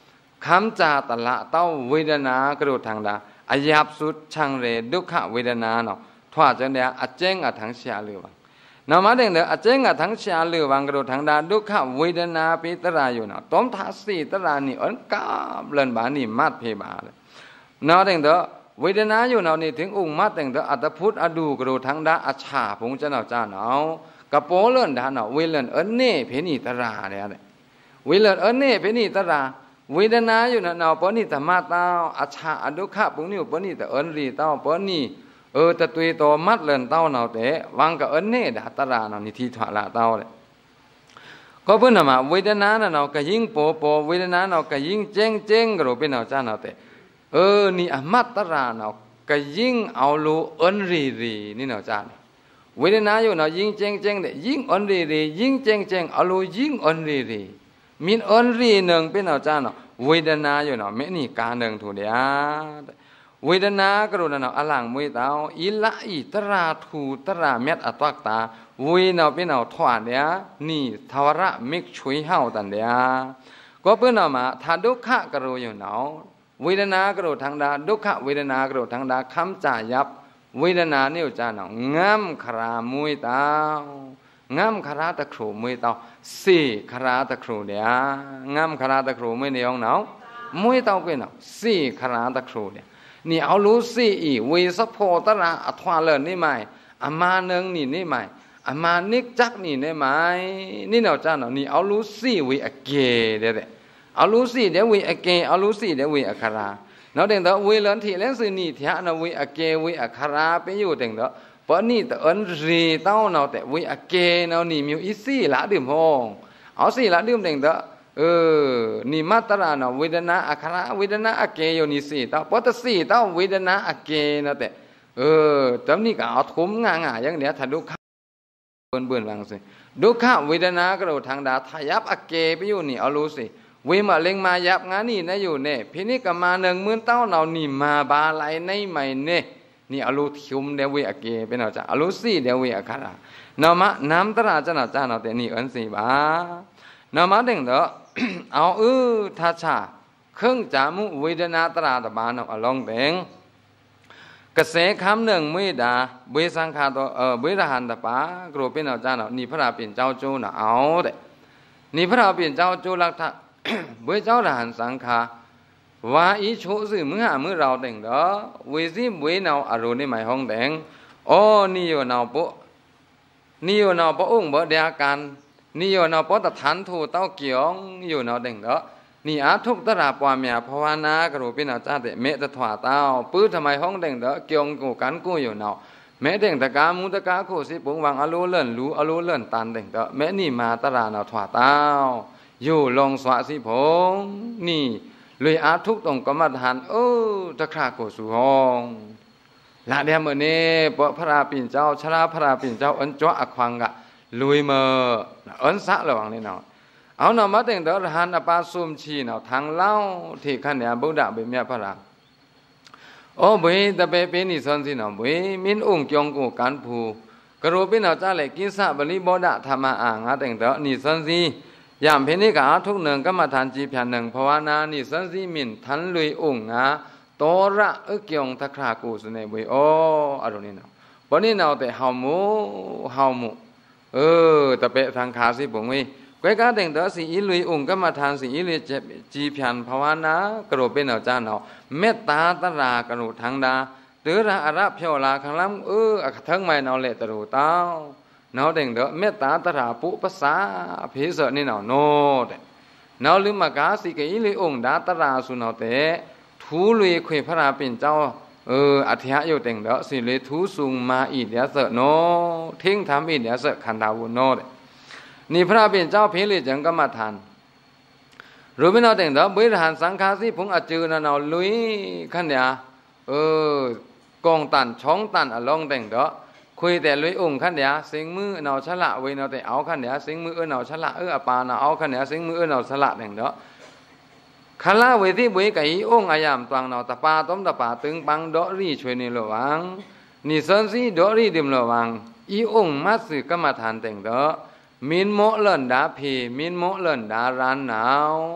คำจาตละเต้าเวทนากระโดดทางดาอายับสุดช่างเรดุขเวทนาเนาะทว่าจังเดียอาเจงอาทั้งเสียหรือวังนามาเด้งเดอาเจงอาทั้งเสียหรือวังกระโดดทางดาดุขเวทนาปิตราอยู่เนาะต้มทัศสีตรานี่อันกาบเล่นบานี่มัดเพบาเลยนาเด้งเดเวทนาอยู่เนาะนี่ถึงองค์มัดเด้งเดอัตพุทธอดูกระโดดทางดาอาชาพงเจ้าเนาะจ้าเนาะกระโปเลื่อนดาเนาะเวเลื่อนอันเน่เพนีตราเนี่ยเวเลื่อนอันเน่เพนีตราเวทนาอยู่เนาะปนิตมาตาอาชาอดุขะปุณิวปนิตอันรีเต้าปนิเออตะตุยโตมัดเลื่อนเต้าเนาะแต่วังกับอันเน่ดาตราเนาะนี่ที่ถวละเต้าเลยก็เพิ่นน่ะมาเวทนาเนาะก็ยิ่งโปโปเวทนาเนาะก็ยิ่งเจ้งเจ้งก็รู้เป็นเนาะจ้าเนาะแต่เออนี่อมัตตราเนาะก็ยิ่งเอาโลอันรีรีนี่เนาะจ้าเวทนาอยู่เนาะยิ่งเจ้งเจ้งแต่ยิ่งอันรีรียิ่งเจ้งเจ้งเอาโลยิ่งอันรีรีมินอันรีหนึ่งเป็นเนาะจ้าเนาะเวทนาอยู่เนาะไม่นี่การหนึ่งถูกเดียเวทนากรุณาเนาะอลังมวยเต้าอิละอิตราทูตราเม็ดอตวักตาเวเนาะเป็นเนาะถวดเดียนี่ทวระมิกช่วยเฮาตันเดียก็เพื่อนเนาะมาถ้าดุขะกรุอยู่เนาะเวทนากรุทางดาดุขะเวทนากรุทางดาคำจ่ายับเวทนาเนี่ยจ้าเนาะงามครามวยเต้างามคราตะครูมวยเต้าสี่คราตะครูเดียงามคราตะครูมวยเนี่ยเนาะมวยเต้าเป็นเนาะสี่คราตะครูเดียนี่เอารู้สิอีเวสโพตระอัทวาเลินนี่ไหมอามาเนืองนี่นี่ไหมอามานิกจักนี่นี่ไหมนี่เนาะจ้าเนาะนี่เอารู้สิเวอเกเด้อเอารู้สิเดี๋ยวเวอเกเอารู้สิเดี๋ยวเวอคราเนาะเด็กเด้อเวเลินที่เล่นสินี่เถียเนาะเวอเกเวอคราเป็นอยู่เด็กเด้อเพราะนี่แต่อันรีเต้าเนาะแต่เวอเกเนาะนี่มีอีสี่ละดื่มห้องเอาสี่ละดื่มเด็กเด้อเออนี่มาตราเนาะเวทนาอัคระเวทนาอเกอยู่นี่สี่เต้าเพราะแต่สี่เต้าเวทนาอเกเนาะแต่เออจำนี่ก็เอาทุ่มง่าๆอย่างเนี้ยถ้าดุขะเบิ่นเบิ่นวังสิดุขะเวทนาก็เราทางดาทายับอเกไปอยู่นี่เอารู้สิเวมาเล็งมายับงานนี่นะอยู่เนี่ยพินิกมาหนึ่งหมื่นเต้าเนาะนี่มาบาไหลในใหม่เนี่ยนี่เอารู้ทิมเดวเวอเกเป็นเอาจ้ะเอารู้สี่เดวเวอคระเนาะมะน้ำตราจ้ะเนาะจ้ะเนาะแต่นี่อันสี่บาเนาะมาเด้งเด้อเอาเออทัชชาเครื่องจามุเวทนาตราตบานเอาลองเด้งกระแสคำหนึ่งไม่ด่าเวสังขาตัวเออเวรหันตปากรูเป็นเอาจ้าเนาะนี่พระราเป็นเจ้าจูเนาะเอาเด้นี่พระราเป็นเจ้าจูลักทะเวเจ้าหันสังขาวาอีโชสื่อมือหามือเราเด้งเด้อเวซิเวเนาอารมณ์ในหมายห้องเด้งโอ้นี่อยู่เนาปุ๊นี่อยู่เนาพระองค์บ่เดียกันนี่อยู่เนาะเพราะแต่ฐานถูเต้าเกี่ยงอยู่เนาะเด้งเนาะนี่อาทุกตราปวามีภาวนากรูเป็นอาจารย์เตเมตถวาเต้าปื้อทำไมห้องเด้งเนาะเกี่ยงกูกันกูอยู่เนาะแม้เด้งตะกามุตะกาคู่สิปุงวังอโลเลิ่นรู้อโลเลิ่นตันเด้งเนาะแม้นี่มาตราเนาะถวาเต้าอยู่ลงสวะสิพงนี่เลยอาทุกตรงกรรมฐานเออตะคราโกสุห้องละเดียมเน่ปะพระราปิ่นเจ้าชราพระราปิ่นเจ้าอันจ้าอควังกะลุยเมื่ออันสะระวังนี่เนาะเอาเนาะมาเด้งเด้อหันอปาสุมชีเนาะทางเล่าที่ขันเนี่ยบุตรเบเมียพระราโอ้เบตะเปเป็นนี่สันสิเนาะเบมินองค์จงกูกันผูกรูเป็นเนาะจ้าเลยกิสะบริโบดะธรรมะอ่างาเด้งเด้อนี่สันสิยามเพนิกาทุกหนึ่งก็มาทานจีเพียนหนึ่งภาวนานี่สันสิมินทันลุยองค์งาโตระเอกยงตะครากูสุเนบุยโออารมณ์นี่เนาะวันนี้เนาะแต่เฮามูเฮามูเออตะเปทางขาสิบุงวิกวยกาเด้งเด้อสิอิลุยองค์ก็มาทานสิอิลุยจีเพียนภาวนากรูเป็นเนาะจ้าเนาะเมตตาตรากรูทางดาหรือระอระเพียวลาขังล้ำเออทั้งไม่เนาะเลตรูเต้าเนาะเด้งเด้อเมตตาตราปุปสาภิเสนี่เนาะโนเด้เนาะลืมมากาสิกอิลุยองค์ดาตราสุเนาะเตทูลุยขวยพระราเป็นเจ้าเอออธิหะอยู่เด้งเด้อสิเลยทูสุงมาอีเดียเสโนทิ้งทำอีเดียเสขันดาวุโนเด้นี่พระเป็นเจ้าเพลิจังก็มาทานรู้ไม่เนาะเด้งเด้อเบรหันสังฆาสิพงอจือนะเนาะลุยขันเดียเออกองตันช่องตันอลองเด้งเด้อคุยแต่ลุยองค์ขันเดียสิงมือเนาะฉละเวเนาะแต่เอาขันเดียสิงมือเออเนาะฉละเอออปาเนาะเอาขันเดียสิงมือเออเนาะฉละเด้งเด้อคลาเวทีบุยไก่องอายามตวงเนาะตะปาต้มตะปาตึงปังดอรีช่วยในระวังนี่สันสีดอรีดิมระวังอีองมัดสื่อกรรมฐานแต่งเด้อมินโมเลินดาเพมินโมเลินดาร้านหนาว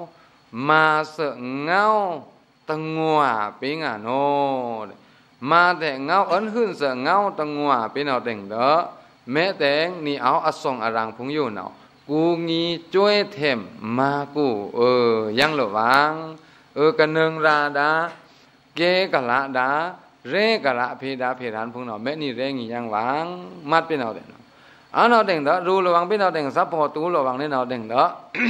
มาเสเงาตังงัวเป็นงานโนมาแต่เงาอันขึ้นเสเงาตังงัวเป็นเอาแต่งเด้อแม้แต่นี่เอาอสงอรังพงอยู่เนาะกูงีจ้วยเทมมากูเออยังหลวังเออกันเนืองราดาเกกะละดาเรกะละเพดาเพดานพงเนาะแม่นี่เรงียังหวังมัดเป็นเอาแต่เนาะเอาเนาะแต่งเด้อรู้ระวังเป็นเอาแต่งซับพอตูระวังนี่เนาะแต่งเด้อ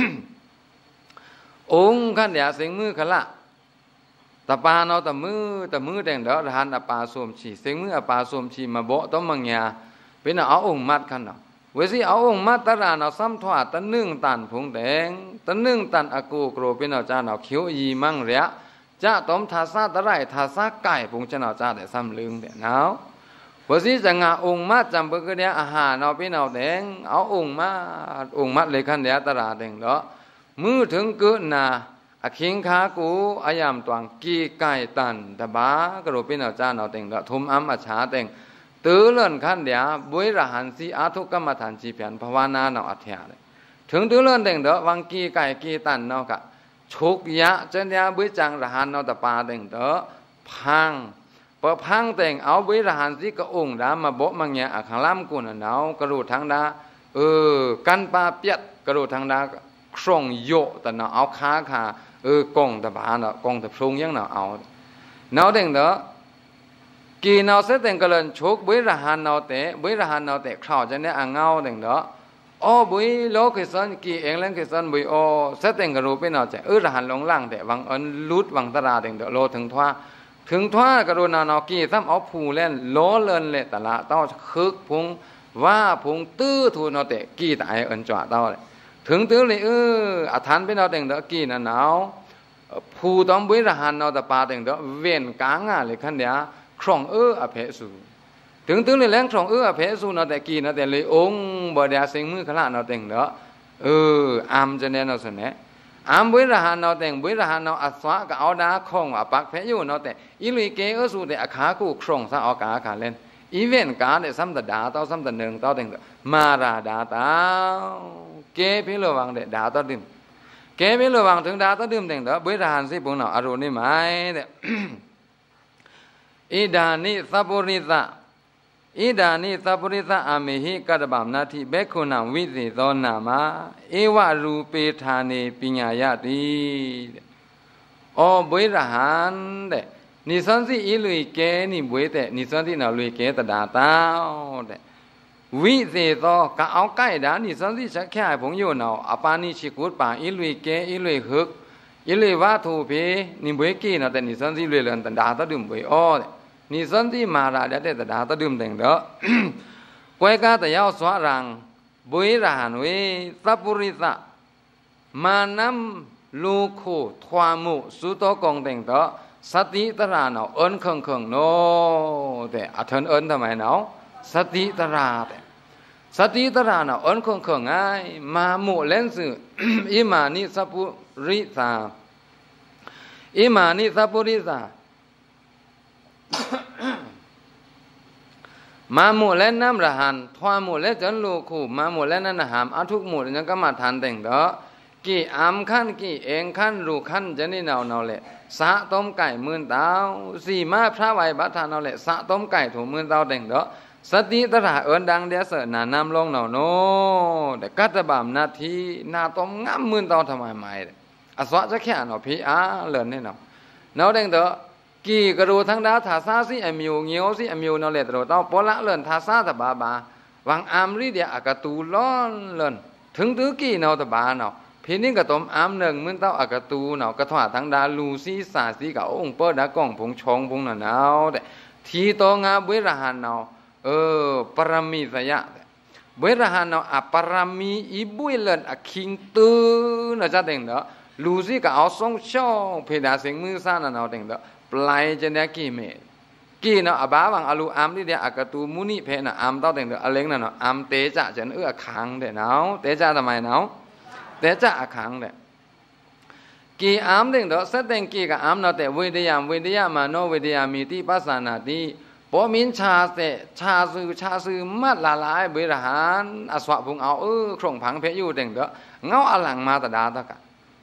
องค์ขันเดียเสียงมือขละตะปาเนาะตะมือตะมือแต่งเด้อทานตะปาสวมชีเสียงมืออปาสวมชีมาโบต้องมังยาเป็นเอาองค์มัดขันเนาะเวสิเอาองค์มัดตะราเนาะซ้ำทว่าตะนึ่งตันผงแดงตะนึ่งตันอกูโกรเป็นเอาจ้าเนาะเขียวยีมั่งเรียจะต้มทาซาตะไรทาซาไก่ผงจะเนาะจ้าแต่ซ้ำลึงแต่เนาะเวสิจะงาองค์มัดจำเบกเดียอาหารเนาะเป็นเอาแดงเอาองค์มัดองค์มัดเลยขันเดียตะราแดงเนาะมือถึงเกินนาอคิงขากูอายามตวงกีไก่ตันตะบากระโดดเป็นเอาจ้าเนาะแต่งเนาะทุมอัมอาชาแต่งตื้อเลื่อนขันเดียบุยรหันสีอาทุกกรรมฐานจีเพียนภาวนาเนาะอัธยาเลยถึงตื้อเลื่อนแต่งเด้อวังกีไก่กีตันเนาะกะชุกยะเจนยาบุยจังรหันเนาะตะปาแต่งเด้อพังเปิดพังแต่งเอาบุยรหันสีกระองดามาโบมังเงียอักขล่ำกุนเนาะกระโดดทางดาเออกันปาเปียดกระโดดทางดาคร่องโยแต่เนาะเอาขาขาเออกงตะบาเนาะกงตะพรุงยังเนาะเอาเนาะแต่งเด้อกีเนาะเสแต่งกะเลินชุกบุยรหันเนาะแต่บุยรหันเนาะแต่ข่าวจะเนี่ยอ่างเงาแต่งเด้ออ้อบุยโลกสันกีเองเล่นสันบุยอ้อเสแต่งกะรูเป็นเนาะจะเออรหันลงล่างแต่วังอันลุดวังตราแต่งเด้อโลถึงทว่าถึงทว่ากะรูนาเนาะกีซ้ำเอาผู้เล่นโลเลินเลยแต่ละเต้าคึกพุงว่าพุงตื้อทูเนาะแต่กีตายอันจ่าเต้าเลยถึงตื้อเลยเอออาถรรพ์เป็นเอาแต่งเด้อกีน่ะหนาวผู้ต้องบุยรหันเนาะแต่ปาแต่งเด้อเวียนกลางอ่ะเลยขันเดียครองเอออเพสูถึงถึงเลยแรงครองเอออเพสูเนาะแต่กีเนาะแต่เลยองค์บ่ได้เสียงมือขละเนาะแต่งเด้อเอออามจะเนี่ยเนาะสนะอามบุยรหันเนาะแต่งบุยรหันเนาะอัศวะก็เอาดาคองอปักเพอยู่เนาะแต่อีลุยเกเออสูแต่อาขากูครองซะเอากาขาเล่นอีเวนกาเนี่ยซ้ำแต่ดาเต้าซ้ำแต่เนืองเต้าแต่งมาราดาเต้าเกพิโลวังเดดาต้าดื่มเกพิโลวังถึงดาต้าดื่มแต่งเด้อบุยรหันสิปุ่งเนาะอารมณ์นี่ไหมเด้อิดานิสัพพุริสะอิดานิสัพพุริสะอามิหิกัตตบัมนาทิเบคุนังวิสิโตนามาเอวะรูเปธานิปิญญายติอ๋อบุยรหันเด้นิสันสิอิลุยเกนิบุยเตนิสันสินาลุยเกตดาตาเด้วิเศษต่อกะเอาใกล้ดานิสันสิชักแค่ผงอยู่เนาอปานิชิกุตปาอิลุยเกอิลุยฮึกอิลุยวาทูเพนิบุยกีเนาแต่นิสันสิลุยเลินตดาตะดื่มบุยอ้อนิสันติมาราเดตดาตะดื่มแต่งเด้อกวยกาตะยาวสวรังบุยรหันเวสัพพุริสะมานัมลูโคทวามุสุโตกงแต่งเด้อสติตราเนาเอิ้นเคิงเคิงโนแต่อเทินเอิ้นทำไมเนาสติตราแต่สติตราเนาเอิ้นเคิงเคิงไงมาหมู่เล่นสื่ออิมานิสัพพุริสาอิมานิสัพพุริสามาหมู่เล่นน้ำระหันทว่าหมู่เล่นจันลูคู่มาหมู่เล่นนั่นหามอาทุกหมู่ยังก็มาทานแต่งเด้อกี่อามขั้นกี่เองขั้นรูขั้นจะนี่เนาเนาแหละสะต้มไก่หมื่นเต้าสี่มาพระไว้บัตรเนาแหละสะต้มไก่ถูหมื่นเต้าแต่งเด้อสติตระเอิญดังเดียเสนานำลงเนาโนแต่กัตบามนาทีนาต้มงามหมื่นเต้าทำไมไม่อสวะจะแค่เนาพี่อาเลินนี่เนาเนาแต่งเด้อกี่กระดูทั้งดาทาซาสิอมิวเงียวสิอมิวเนาแหละตระเต้าปละเลินทาซาตะบาบาวังอามรีเดียอากาตูร้อนเลินถึงตื้อกี่เนาตะบาเนาพีนี้กระตมอามหนึ่งมื่นเต้าอากาตูเนากระถวาทั้งดาลูซีสาสีกับองค์เปิดดากล่องผงชงผงหนาเนาแต่ทีโตงาบุยรหันเนาเออปรมีสยะบุยรหันเนาอะปรมีอีบุยเลินอะคิงตื้อเนาจะแต่งเนาลูซีกับเอาทรงช่องเพดาเสียงมือซ่าเนาแต่งเนาปลายจะเนี่ยกี่เมตรกี่เนาะอบาวังอลูอามที่เดียอากาตูมุนิเพนะอามเต้าแต่งเนาอเล็งเนาะอามเตจะจะเอื้อขังเด้เนาเตจะทำไมเนาแต่จะอาขังเด้กี่อามแต่งเนาะเสด็จกี่กับอามเนาะแต่เวทยามเวทยามาโนเวทยามีที่ปัสสานาที่ปอมินชาเสชาซือชาซือมัดละลายเบรหันอสวะพุงเอาเออครงผังเพอยู่แต่งเนาะเงาอลังมาตะดาตะกะป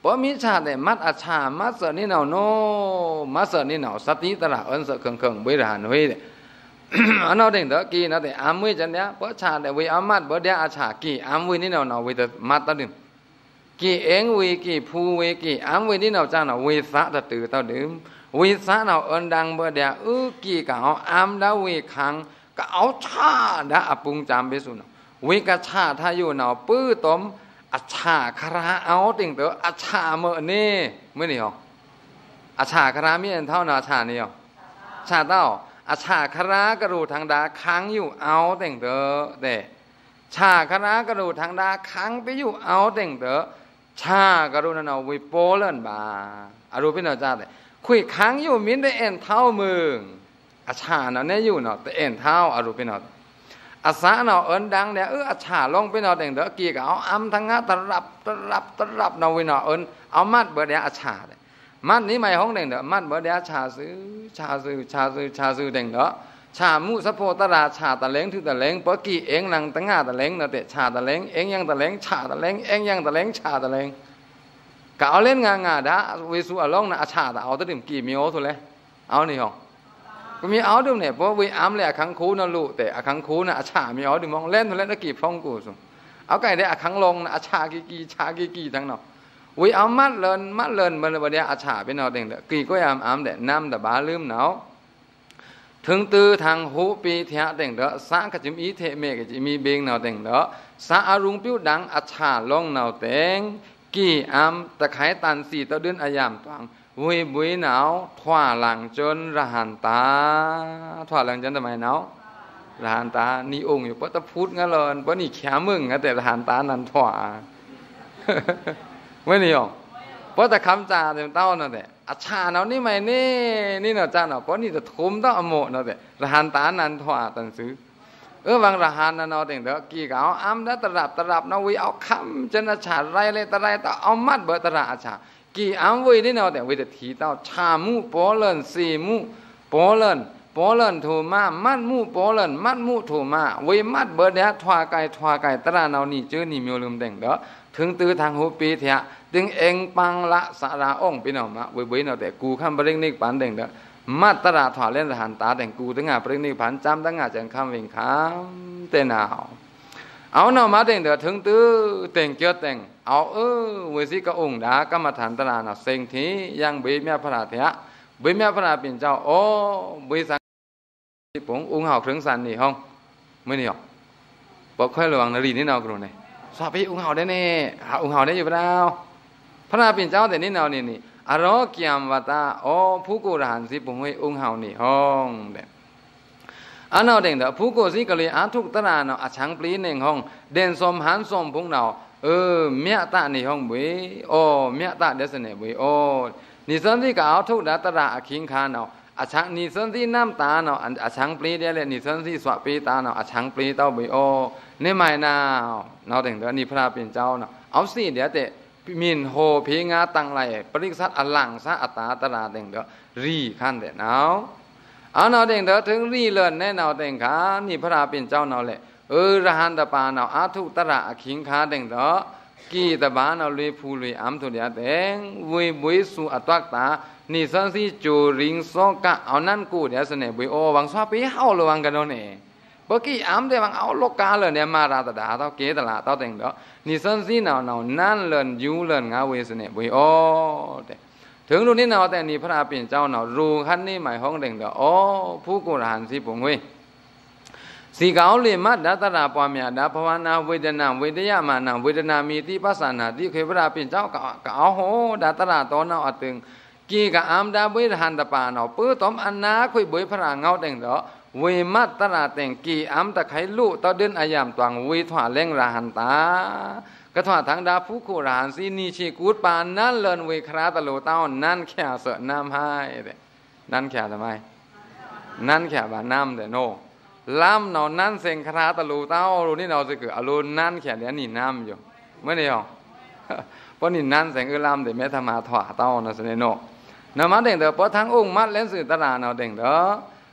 ปอมิชาแต่มัดอาชามัดเสนี่เนาโนมัดเสนี่เนาสติตระอันเสเคิงเคิงเวรหันเวเดอันนั้นเด็กเด็กกีนั่นแต่อามเวจันเดียปอชาแต่เวอามัดบ่เดียอาชากีอามเวนี่เนาเนาเวแต่มัดตัดดึงกีเองเวกีภูเวกีอามเวนี่เนาจ้าเนาเวสะตะตือตัดดึงเวสะเนาอันดังบ่เดียเออกีกะเอาอามดาเวคังกะเอาชาดาอปุงจามเบสุเนาเวกะชาทาอยู่เนาปื้อตมอาชาคาราเอาติ่งเตออาชาเมื่อนี่ไม่นี่หรออาชาคารามีอันเท่านาชานี่หรอชาเต้าอาชาคารากระดูทางดาค้างอยู่เอาติ่งเตอเดชาคารากระดูทางดาค้างไปอยู่เอาติ่งเตอชากระดูนั่นเอาวิโปเล่นบาอารูพี่นาจ้าแต่คุยค้างอยู่มิ้นได้เอ็นเท่ามึงอาชาเนาะเนี่ยอยู่เนาะแต่เอ็นเท่าอารูพี่นาอาสาเนาะเอินดังเนี่ยเอออาชาลงไปเนาะแต่งเด้อกี่ก็เอาอ้ำทั้งงะตรับตรับตรับเนาะวิเนาะเอินเอามัดเบอร์เดียอาชาเลยมัดนี้ไม่ห้องแต่งเด้อมัดเบอร์เดียชาซื้อชาซื้อชาซื้อชาซื้อแต่งเด้อชามุสะโพตราชาตะเล้งถึงตะเล้งเปอกี่เอ็งนังตั้งงะตะเล้งเนาะแต่ชาตะเล้งเอ็งยังตะเล้งชาตะเล้งเอ็งยังตะเล้งชาตะเล้งก็เอาเล่นงางาดะวิสุอลงนะอาชาตะเอาตะดิ่มกี่มีโอทุเลยเอานี่ห้องก็มีเอาดูเนี่ยเพราะวิอัมเลยขังคูนั่นลูแต่ขังคูน่ะอาชามีเอาดูมองเล่นเล่นตะกี้พองกูสุเอาไก่ได้ขังลงนะอาชากีกีชากีกีทั้งเนาะวิอัมมัดเลินมัดเลินมันเลยวันนี้อาชาเป็นเอาเด็กเด็กกีก็ยามอัมเด็กน้ำแต่บ้าลืมเนาะถึงตื้อทางหูปีเทียเด็กเด็กสะกจิมอีเทเมกจิมีเบงเนาะเด็กเด็กสะอารุงปิ้วดังอาชาลงเนาะเต็งกี่อัมตะไคร้ตันสี่ตะเดือนอายามตังวุยบุยหนาวถว่าหลังจนระหันตาถว่าหลังจนทำไมหนาวระหันตานี่องค์อยู่เพราะตะพุทธงั้นเลยเพราะนี่แขมึงงั้นแต่ระหันตานันถว่าไม่นี่หรอเพราะแต่คำจ่าเต็มเต้านั่นแหละอาชาเนาะนี่ไม่นี่นี่เนาะจ้าเนาะเพราะนี่จะทุ่มต้องอโมเนาะแต่ระหันตานันถว่าตันซื้อเออบางระหันนั่นเนาะเด็กเด็กกี่ก็เอาอ้ำแล้วตรับตรับเนาะวิเอาคำจนอาชาไรเลยตะไรต่อเอามัดเบอร์ตระอาชากี่อันวินี่เนาะแต่วิจะทีเต้าชามุปอเลินสีมุปอเลินปอเลินถูมามัดมุปอเลินมัดมุถูมาวิมัดเบอร์เดียทวาไก่ทวาไก่ตระเนานี่เจอนี่มีลืมแต่งเด้อถึงตื้อทางหูปีเถียถึงเองปังละสาราองพี่น้องมาวิวิเนาะแต่กูข้ามปรินิกปันแต่งเด้อมัดตระถวาเล่นหันตาแต่งกูตั้งงาปรินิกปันจำตั้งงาจังข้ามวิ่งข้ามเตนเอาเอาเนาะมาแต่งเด้อถึงตื้อแต่งเกี่ยวแต่งเอาเออเวสิกองค์ดากรรมฐานตราเนาะเซ็งทียังเบเมียพระเถระเบเมียพระเป็นเจ้าโอ้เบสังที่ผมองค์เฮาเครื่องสันนี่ห้องไม่นี่หรอกบอกค่อยระวังนารีนี่เนาะกรุณาสอบพี่องค์เฮาได้แน่หาองค์เฮาได้อยู่เปล่าพระเป็นเจ้าแต่นี่เนาะนี่นี่อารอเกียมวัตตาโอ้ผู้กุรหันสิผมให้องค์เฮานี่ห้องเด็ดอันเอาเด็กเด้อผู้กุสิกะเลยอาทุกตราเนาะอาชังปลีหนึ่งห้องเด่นสมหันสมพงเนาะเออเมียตานี่ห้องบุยโอ้เมียตาเดสเนบุยโอ้นิสันติกเอาทุกดาตระอคิงคาเนาะอาชังนิสันติน้ำตาเนาะอาชังปลีเดียเลยนิสันติสวะปีตาเนาะอาชังปลีเต้าบุยโอ้นี่ไม่นาเนาะเด็กเด้อนี่พระเป็นเจ้าเนาะเอาสิเดี๋ยวแต่มินโฮพิงาตังไหลปริสัตอลังซะอัตตาตระเด็กเด้อรีขั้นเด็ดเนาะเอาเนาะเด็กเด้อถึงรีเลินแน่เนาะเด็กขานี่พระเป็นเจ้าเนาะแหละเออระหันตปาเนาะอาทุตระอคิงคาเด็กเด้อกี่ตบาเนาะลุยพูลุยอัมทุเดียเด็งวุยบุยสุอัตวักตานี่สันสิจูริงโซกะเอานั่นกูเดี๋ยวเสน่ห์บุยโอวังสวาปีเฮาระวังกันเนาะเนี่ยเมื่อกี้อัมเดี๋ยววังเอาโลกาเลยเนี่ยมาราตดาเต้าเกตละเต้าเด็กเด้อนี่สันสิเนาะเนาะนั่นเลินยูเลินงาเวเสน่ห์บุยโอเด็ถึงรุ่นนี้เนาะแต่นี่พระเป็นเจ้าเนาะรู้ขั้นนี้หมายห้องเด็กเด้อโอ้ผู้กุรหันสิผมเว้ยสีเกาเลยมัดดัตระปวามีดาภวนาเวทนาเวทยามานาเวทนามีที่ภาษานาที่เคยพระเป็นเจ้าก็ก็เอาโหดัตระตอนเอาตึงกี่กะอามดาเวทหันตปาเนาะปื้อตอมอันนาคุยบุยพระเงาแต่งเด้อเวมัดตระแต่งกี่อามตะไคลุต่อเดินอายามตวังเวถวาเล่งระหันตากระถวาทางดาผู้โคราหันสีนีชีกูดปานนั่นเลินเวคราตะโลเต้านั่นแค่เสอะน้ำให้เด้นั่นแค่ทำไมนั่นแค่บาน้ำเด้โนล้ำเนานั่นเซงคราตะลูเต้ารูนี่เราจะเกิดอารมณ์นั่นแค่เนี้ยนี่น้ำอยู่ไม่ได้หรอเพราะนี่นั่นเซงเออล้ำเดี๋ยวแม่ธรรมาถวาเต้านะเสนโนนมาเด้งเด้อเพราะทั้งองค์มัดเล่นสื่อตลาดเราเด้งเด้อ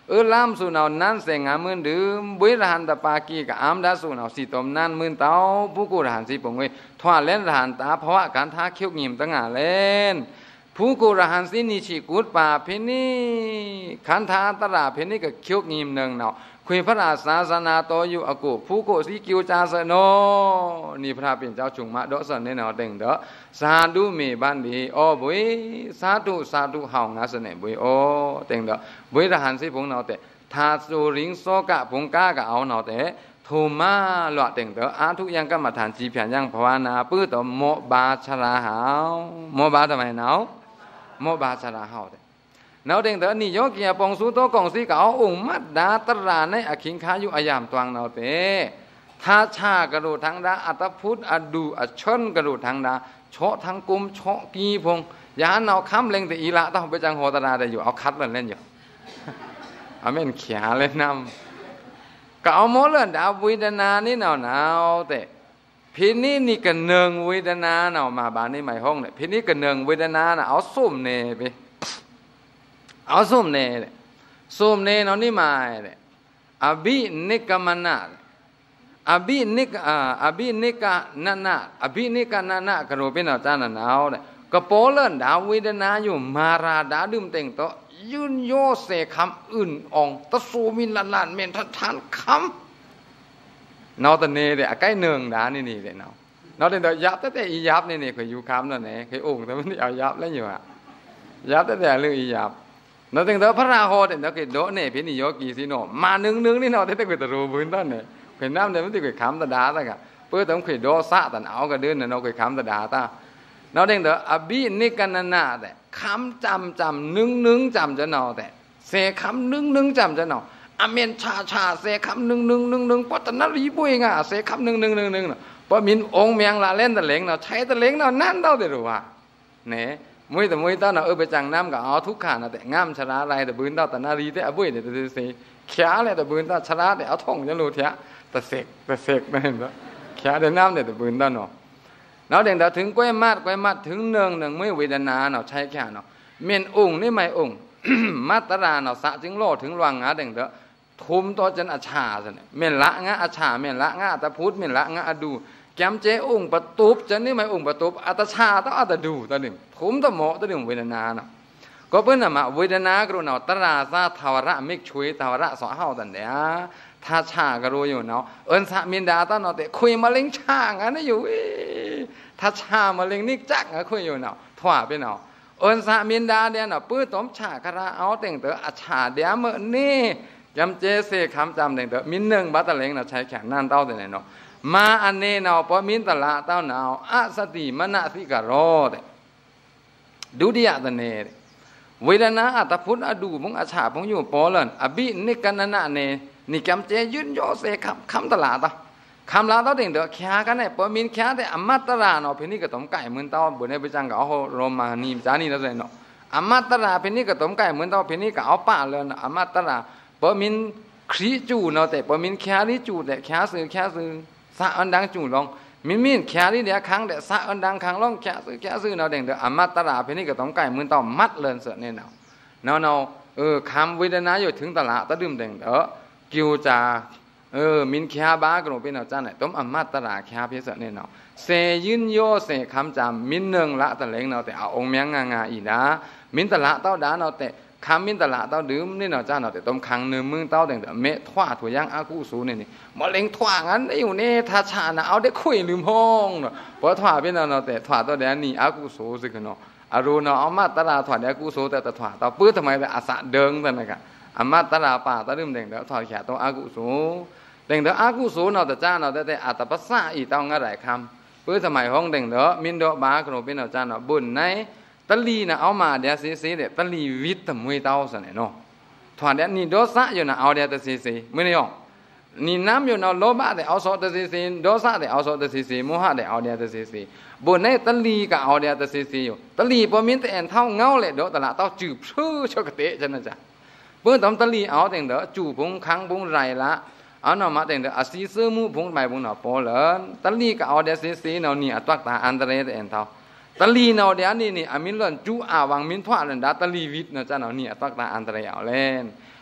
เออล้ำสู่เนานั้นเสงามื่นดืมบุยรหันตปากีกับอามดาสู่เนาสีตมนั้นมื่นเต้าผู้กูรหันสีปงเวทว่าเล่นรหันตาเพราะว่าการท้าเขี้ยวงิมตั้งงาเล่นผู้กูรหันสีนิชิกุดป่าเพนี่ขันธาตราเพนี่กับเขี้ยวงิมหนึ่งเนาะคุยพระราศาสนาโตอยู่อกุผู้กูสีกิวจาสโนนี่พระเป็นเจ้าจุงมาดสนเนเนาะเด้งเด้อสาธุเมบันดีโอ้บุยสาธุสาธุเฮางาสเนบุยโอ้เด้งเด้อบุยรหันสีพงเนาะแต่ทาสุริงโซกะพงกากะเอาเนาะแต่ทูมาหลอดเด้งเด้ออาทุกอย่างก็มาฐานจีเพียงยังภาวนาปื้อต่อโมบาชราหาวโมบาทำไมเนาะโมบาชราหาวแต่เนาะเด้งเด้อนี่โยกีปองสุโตกองสีกะเอาองค์มัดดาตราในอคิงคาอยู่อายามตวังเนาะแต่ท้าชากระโดดทางดาอัตพุทธอดูอชนกระโดดทางดาเฉาะทางกุมเฉาะกีพงยานเอาค้ำเล็งแต่อีละต้องไปจังโหตราแต่อยู่เอาคัดเล่นเล่นอยู่เอาเม่นเขียเล่นนำก็เอาโมเล่นดาววิดนานี่เนาหนาวแต่พินี่นี่กันเนืองวิดนาเนามาบานนี่หมายห้องเนี่ยพินี่กันเนืองวิดนาเนาเอาส้มเนไปเอาส้มเนส้มเนเนานี่มาเนี่ยอภินิกมนาอภินิกอ่าอภินิกานานาอภินิกานานะกระโดดเป็นเอาจานหนาวเนี่ยก็โปเล่นดาววิดนาอยู่มาราดาดื่มเต็งโตยืนโยเสคำอื่นอองตะสูมินลานลานเมนทันทานคำเนาตะเนเดะใกล้เนืองดานี่นี่เดะเนาเนาเดะยับแต่แต่อียับนี่นี่เคยอยู่คำนั่นเองเคยองแต่ไม่ได้เอายับแล้วอยู่อ่ะยับแต่แต่เรื่องอียับเนาะถึงแต่พระราโหเดะเนาะเคยโดเนี่ยพินิโยกีสิโนมาหนึ่งหนึ่งนี่เนาะแต่แต่เคยตะรูพื้นต้นเนี่ยเคยน้ำเนี่ยไม่ได้เคยคำตะดาตะกะเพื่อต้องเคยโดซะตันเอากระเดินเนี่ยเนาะเคยคำตะดาตาเนาะเด้งเด้ออภินิกานานาแต่คำจำจำนึ่งนึ่งจำจะเนาแต่เสคำนึ่งนึ่งจำจะเนาอเมนชาชาเสคำนึ่งนึ่งนึ่งนึ่งปัตตนารีบุยงาเสคำนึ่งนึ่งนึ่งนึ่งเนาะพอมินองเมียงละเล่นตะเหลงเนาะใช้ตะเหลงเนาะนั่นเท่าเดียวว่าเนี่ยมวยแต่มวยต้าเนาะเออไปจังน้ำกับเอาทุกขานะแต่งามชราอะไรแต่บืนต้าตะนารีแต่อบุยแต่แต่เสขียเลยแต่บืนต้าชราแต่เอาท่องจะรู้เถอะแต่เสกแต่เสกไม่เห็นปะขียแต่น้ำแต่บืนต้าเนาะเนาะเด่นแต่ถึงก้อยมัดก้อยมัดถึงเนืองหนึ่งไม่เวทนาเนาะใช้แค่เนาะเมียนองค์นี่ไม่องค์มัตตราเนาะสะจึงโลถึงวังงาเด่นเด้อทุมตัวจันอาชาสิเนี่ยเมียนละงะอาชาเมียนละงะตะพุทธเมียนละงะอดูแกมเจองค์ประตูจันนี่ไม่องค์ประตูอัตชาต้องอัตดูตัวหนึ่งทุมตัวหมอตัวหนึ่งเวทนาเนาะก็เพิ่นน่ะมาเวทนากรุณาตราซาทาวระมิกช่วยทาวระสอเฮาตันเดียถ้าชาก็รู้อยู่เนาะเอิญสามินดาตอนเนาะแต่คุยมาเล่งช่างอันนี้อยู่ถ้าชามาเล่งนิกจักอะคุยอยู่เนาะถว่าไปเนาะเอิญสามินดาเดียเนาะปื้อต้มชาคาราเอาแต่งเตออาชาเดียเมื่อนี่จำเจเสคำจำแต่งเตอมินหนึ่งบัตตะเล่งเนาะใช้แขนนั่นเต้าแต่ไหนเนาะมาอันนี้เนาะพอมินตะละเต้าเนาะอาสติมณสิกะโรแต่ดุดิยะตะเนเวทนาอัตพุทธอดูพงอาชาพงอยู่ปอเลินอภินิกนันนะเนนี่กำเจยืนโยเสคำคำตลาดตาคำลาเต้าเด่งเด้อแค่กันเนี่ยพอมินแค่แต่อมัตตราเนาะเพนี่ก็ต้มไก่เหมือนเต้าบุญในไปจังก็เอาโรมานีจานี่แล้วเลยเนาะอมัตตราเพนี่ก็ต้มไก่เหมือนเต้าเพนี่ก็เอาป้าเลยเนาะอมัตตราพอมินครีจูเนาะแต่พอมินแค่นี้จูแต่แค่ซื้อแค่ซื้อสะอันดังจูลองมินมินแค่นี้เดียวครั้งแต่สะอันดังครั้งลองแค่ซื้อแค่ซื้อเนาะเด่งเด้ออมัตตราเพนี่ก็ต้มไก่เหมือนเต้ามัดเลยเสือเนี่ยเนาะเนาะเนาะเออคำเวทนาอยู่ถึงตลาดตะดื่มเด่งเด้อกิวจาเออมินแค่บ้ากระโดดเป็นเอาจ้าไหนต้มอมัตตราแค่เพียงเนี่ยเนาะเสยืนโยเสคำจำมินหนึ่งละตะเล้งเนาะแต่เอาองค์เมียงงางาอีนะมินตละเต้าดาเนาะแต่คำมินตละเต้าดื่มนี่เนาะจ้าเนาะแต่ต้มขังเนื้อมือเต้าแต่เมทว่าถั่วย่างอากูสูนี่นี่มะเร็งถั่วงั้นได้อยู่นี่ทาชานะเอาได้คุยลืมห้องเนาะเพราะถั่วเป็นเนาะแต่ถั่วตัวเดียนี่อากูสูสิกันเนาะอารูเนาะเอามาตราถั่วเดียกูสูแต่แต่ถั่วต่อปื้อทำไมแต่อาสะเดิงแต่นะกะอามาตราป่าตะดื่มเด่งเด้อถั่วแขกต้องอากูสูเด่งเด้ออากูสูเนาะแต่จ้าเนาะแต่แต่อัตภาษาอีต้องอะไรคำเพื่อสมัยห้องเด่งเด้อมินโดบาขนมเป็นเอาจ้าเนาะบุญในตะลีน่ะเอามาเดี๋ยวซีๆเดี๋ยวตะลีวิตตะมวยเต้าซะเนี่ยเนาะถอนเดี๋ยวนี่โดสะอยู่น่ะเอาเดี๋ยวตะซีๆมื้อนี้อ่ะนี่น้ำอยู่เนาะโลภะเดี๋ยวเอาโซตะซีๆโดสะเดี๋ยวเอาโซตะซีๆโมหะเดี๋ยวเอาเดี๋ยวตะซีๆบุญในตะลีก็เอาเดี๋ยวตะซีๆอยู่ตะลีบ่มีแต่แอนเท่าเงาแหละเด้อตะละเต้าจืบซื่อชกเตะจังนะจ๊ะเพิ่นตำตะลีเอาแต่งเด้อจู่พงคังพงไรละเอาเนาะมาแต่งเด้ออาศีเสื้อมูพงใบพงเนาะปอเลินตะลีก็เอาเดี๋ยวซีๆเนาะนี่อัตวักตาอันตรายแต่แอนเท่าตะลีเนาะเดี๋ยวนี่นี่อามินเลินจู่อาวังมินทวะเลินดาตะลีวิทย์เนาะจ้ะเนาะนี่อัตวักตาอันตรายเอาเล่น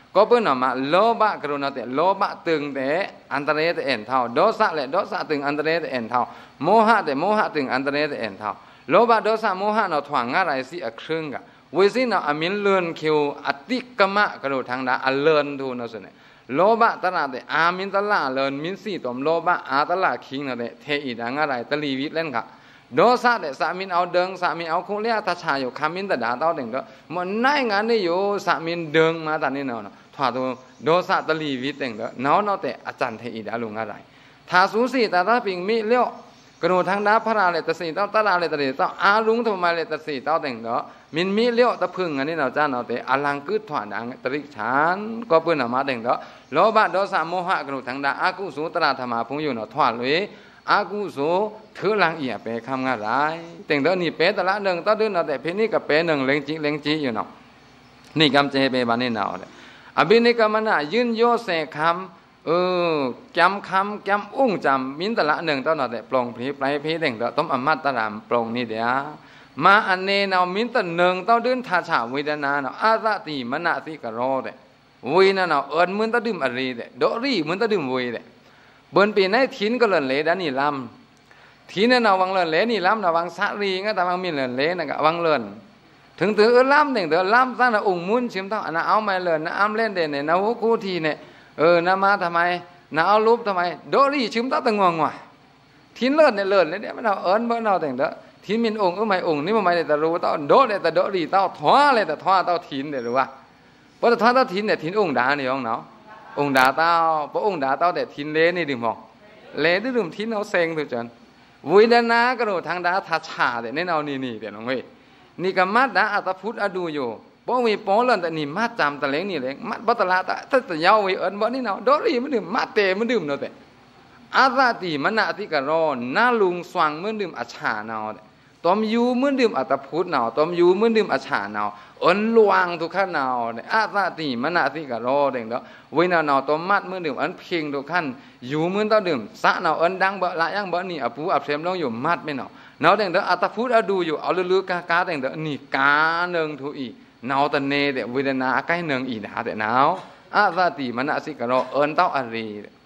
ก็เปิ้นน่ะมาโลภะกรุณาแต่โลภะตึงแต่อันตรายแต่เอ็นเท่าโทสะแหละโทสะตึงอันตรายแต่เอ็นเท่าโมหะแต่โมหะตึงอันตรายแต่เอ็นเท่าโลภะโทสะโมหะเนาะถวางอะไรสิอะครึ่งกะเวสิเนาะอมินเลินคิวอติกมะกรุทางดาอเลินทูเนาะสเนี่ยโลภะตระแต่อามินตละเลินมินสีตอมโลภะอาตละคิงเนาะแต่เทอีดังอะไรตะลีวิเล่นค่ะโดสะแต่สามินเอาเดิงสามินเอาคงเรียกทัชชาอยู่คามินตดาเต้าถึงก็มันได้งานได้อยู่สามินเดิงมาตอนนี้เนาะถาตัวโดสะตะลีวิถึงก็เนาะเนาะแต่อาจารย์เทอีดาลุงอะไรถ้าสูสีแต่ถ้าปิงมิเลี้ยวกระโดดทางด้าพระราเลตสีเต้าตราเลตสีเต้าอาลุงทำไมเลตสีเต้าแต่งเนาะมินมิเลี้ยวตะพึ่งอันนี้เนาะจ้าเนาะแต่อลังกึศถวดังตริฉานก็เปิ้นออกมาแต่งเนาะโลภะโทสะโมหะกระโดดทางด้าอากุศลตราธรรมะพงอยู่เนาะถวดเลยอากุศลถือลังเอียเปคำงาไรแต่งเนาะนี่เปตละหนึ่งต้าเดินเนาะแต่เพนี่กับเปหนึ่งเล็งจีเล็งจีอยู่เนาะนี่กำเจเปบานี่เนาะอภินิกรรมนะยืนโยเสคำเออจำคำจำอุ้งจำมินตละหนึ่งต้นหน่อแต่ปลงผีไปผีเด่งเด้อต้มอมัตตรามปลงนี่เดียมาอันเนเนามินตหนึ่งต้นดื่มทาชาวิดานาเนาอาซาติมณะสิกโรเดวินาเนาเอิญมึนตดื่มอะไรเดโดรีมึนตดื่มวิเดเบิ้นปีนั้นทิ้นก็เลินเละด้านนี่ลำทิ้นเนาวังเลินเละนี่ลำเนาวังสารีงั้นแต่วังมีเลินเละนะกะวังเลินถึงถือล้ำหนึ่งเถอะล้ำสร้างนะองค์มุนชิมเท่าอันนั้นเอาไม่เลยนะอ้ำเล่นเด่นเนี่ยนะหัวคู่ทีเนี่ยเออนะมาทำไมนะเอารูปทำไมโดรีชิมเท่าตั้งงวงว่ะทิ้นเลิศเนี่ยเลิศเลยเนี่ยมันเอาเอิญเมื่อเราแต่งเถอะทิ้นมินองค์เออไม่องค์นี่มันไม่ได้แต่รู้เต้าโดเลยแต่โดรีเต้าท้อเลยแต่ท้อเต้าทิ้นเดี๋ยวรู้ว่าเพราะท้อเต้าทิ้นเนี่ยทิ้นองค์ดาเนี่ยองเนาะองค์ดาเต้าเพราะองค์ดาเต้าแต่ทิ้นเละนี่ดึงมองเละดึงทิ้นเอาเซ็งตัวจนวิญญาณกระโดดทางดาทัชชาเดี๋ยวนี่เอานี่นี่เดี๋ยวน้องเว้ยนี่ก็มัดนะอัตพุทธอดูอยู่ป้องวีป้องเล่นแต่นี่มัดจำตะเล้งนี่เล้งมัดบัตรลาแต่ถ้าแต่ยาววีเอิญบ่นี่เนาะโดรีมันดื่มมัดเตมันดื่มเนาะแต่อาซาติมณะติกรอน่าลุงสว่างมันดื่มอัชาเนาะตอมยูมันดื่มอัตพุทธเนาะตอมยูมันดื่มอัชาเนาะเอิญลวงทุกขั้นเนาะอาซาติมณะติกรอเด้งเนาะวินาเนาะตอมมัดมันดื่มอันเพียงทุกขั้นยูมันต้องดื่มสะเนาะเอิญดังบ่ละยังบ่นี่อปูอับเสมลงอยู่มัดไม่เนาะเนาะเด้งเด้ออัตพุทธอดูอยู่เอาลือๆกากาเด้งเด้อนี่กาหนึ่งทุอีเนาตะเนเดเวทนาใกล้หนึ่งอีดาเดเนาอาซาติมณสิกรอเอิญเต้าอารี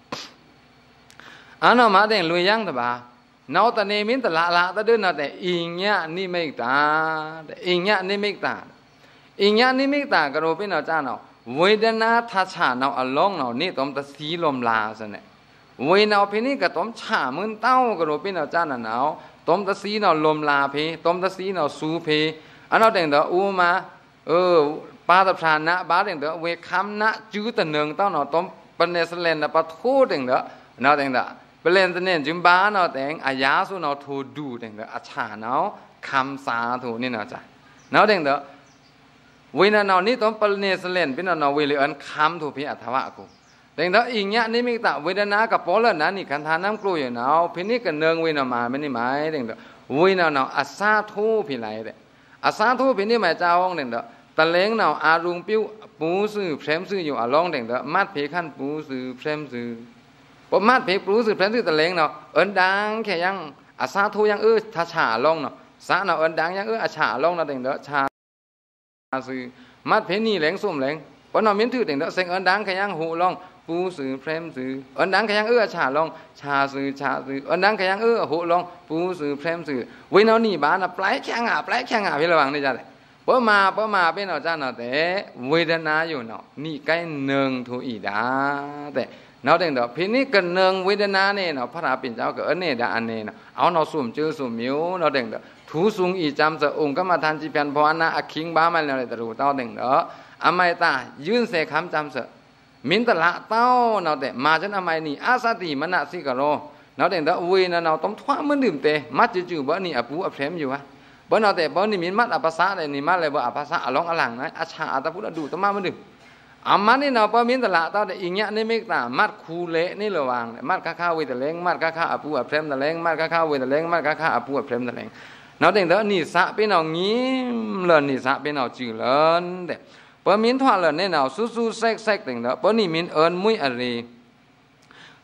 อันนั้นมาเด้งลุยยังตะบาเนาตะเนมินตะละละตะเดินเนาแต่อิงญะนิมิตาอิงญะนิมิตาอิงญะนิมิตากระโดเป็นเนาจ้าเนาเวทนาทัชชาเนาอลองเนานี่ตอมตะสีลมลาซะเนี่ยเวนาเพนี่ก็ตอมฉามึนเต้ากระโดเป็นเนาจ้าเนาตอมตะสีเนาลมลาเพตอมตะสีเนาสูเพอันนั้นเด้งเด้ออูมาเออปาตพรานะบาเด้งเด้อเวคำนะจื้อตะหนึ่งเต้าเนาต้มปเนสเลนนะปะทูเด้งเด้อเนาเด้งเด้อเปเลนตะเนจิมบาเนาเด้งอายาสุเนาทูดูเด้งเด้ออัชาเนาคำสาธุนี่เนาจ้ะเนาเด้งเด้อเวนาเนานี่ต้มปเนสเลนเป็นเนาเวเลอันคำถูพิอัตวะกูเด้งเด้ออีกเนี้ยนี่มิตะเวทนากับปอลนะนี่คันทาน้ำกลัวอยู่เนาพินิกันเนืองเวนามาไม่นี่หมายเด้งเด้อเวนาเนาอัสสาธุพิไลเด้อาสาธุพินิหมายเจ้าองเด้งเด้อตะเล้งเนาอารุงปิ้วปูซื้อเพลมซื้ออยู่อ่ะลองเด้งเด้อมัดเพขั้นปูซื้อเพลมซื้อพอมัดเพปูซื้อเพลมซื้อตะเล้งเนาะเอิ้นดังแค่ยังอาสาธุยังเออทาชาลองเนาะสะเนาะเอิ้นดังยังเอออาชาลองเนาะเด้งเด้อชาซื้อมัดเพนี่แหลงส้มแหลงเพราะเนาะมิ้นถือเด้งเด้อเซ็งเอิ้นดังแค่ยังหูลองปูซื้อเพลมซื้อเอิ้นดังแค่ยังเอออาชาลองชาซื้อชาซื้อเอิ้นดังแค่ยังเออหูลองปูซื้อเพลมซื้อเว้นเอานี่บ้านน่ะปลายแข้งอ่ะปลายแข้งอ่ะพี่ระวังนี่จ้ะเปิ้มาเปิ้มาเป็นเอาจ้าเนาะแต่เวทนาอยู่เนาะนี่ใกล้เนืองทุอีดาแต่เนาะเด้งเด้อพี่นี่ก็เนืองเวทนาเนี่ยเนาะพระราปิ่นเจ้าก็เอิ้นเนี่ยดาอันเนี่ยเนาะเอาเนาะสุ่มจื้อสุ่มมิวเนาะเด้งเด้อถูสูงอีจำจะองค์ก็มาทานจิเพียนพออันนะอคิงบ้ามันแล้วแต่รู้เต้าเด้งเด้ออมัยตายื่นเสคำจำเสมินตละเต้าเนาะแต่มาจนอมัยนี่อาสาติมณสิกโรเนาะเด้งเด้อเวนะเนาะต้มท้ามันดื่มเตมัดจื้อๆบ่นี่อปูอเพลมอยู่วะบ่เนาะแต่บ่นี่มินมัดอภาษาเลยนี่มัดเลยบ่อภาษาอลองอลังนะอาชาอัตพุทธดูตมามันดึอามันนี่เนาะบ่มินตละเต้าแต่อีกเนี้ยนี่มิกตามัดคูเละนี่ระวังมัดคาคาเวตะเล้งมัดคาคาอปูอเพลมตะเล้งมัดคาคาเวตะเล้งมัดคาคาอปูอเพลมตะเล้งเนาะเด้งเด้อนี่สะเป็นเอางี้เลินนี่สะเป็นเอาจื้อเลินเด้บ่มินทว่าเลินเนี่ยเนาะสู้ๆแซกๆเด้งเด้อบ่นี่มินเอิ้นมุ้ยอะรีต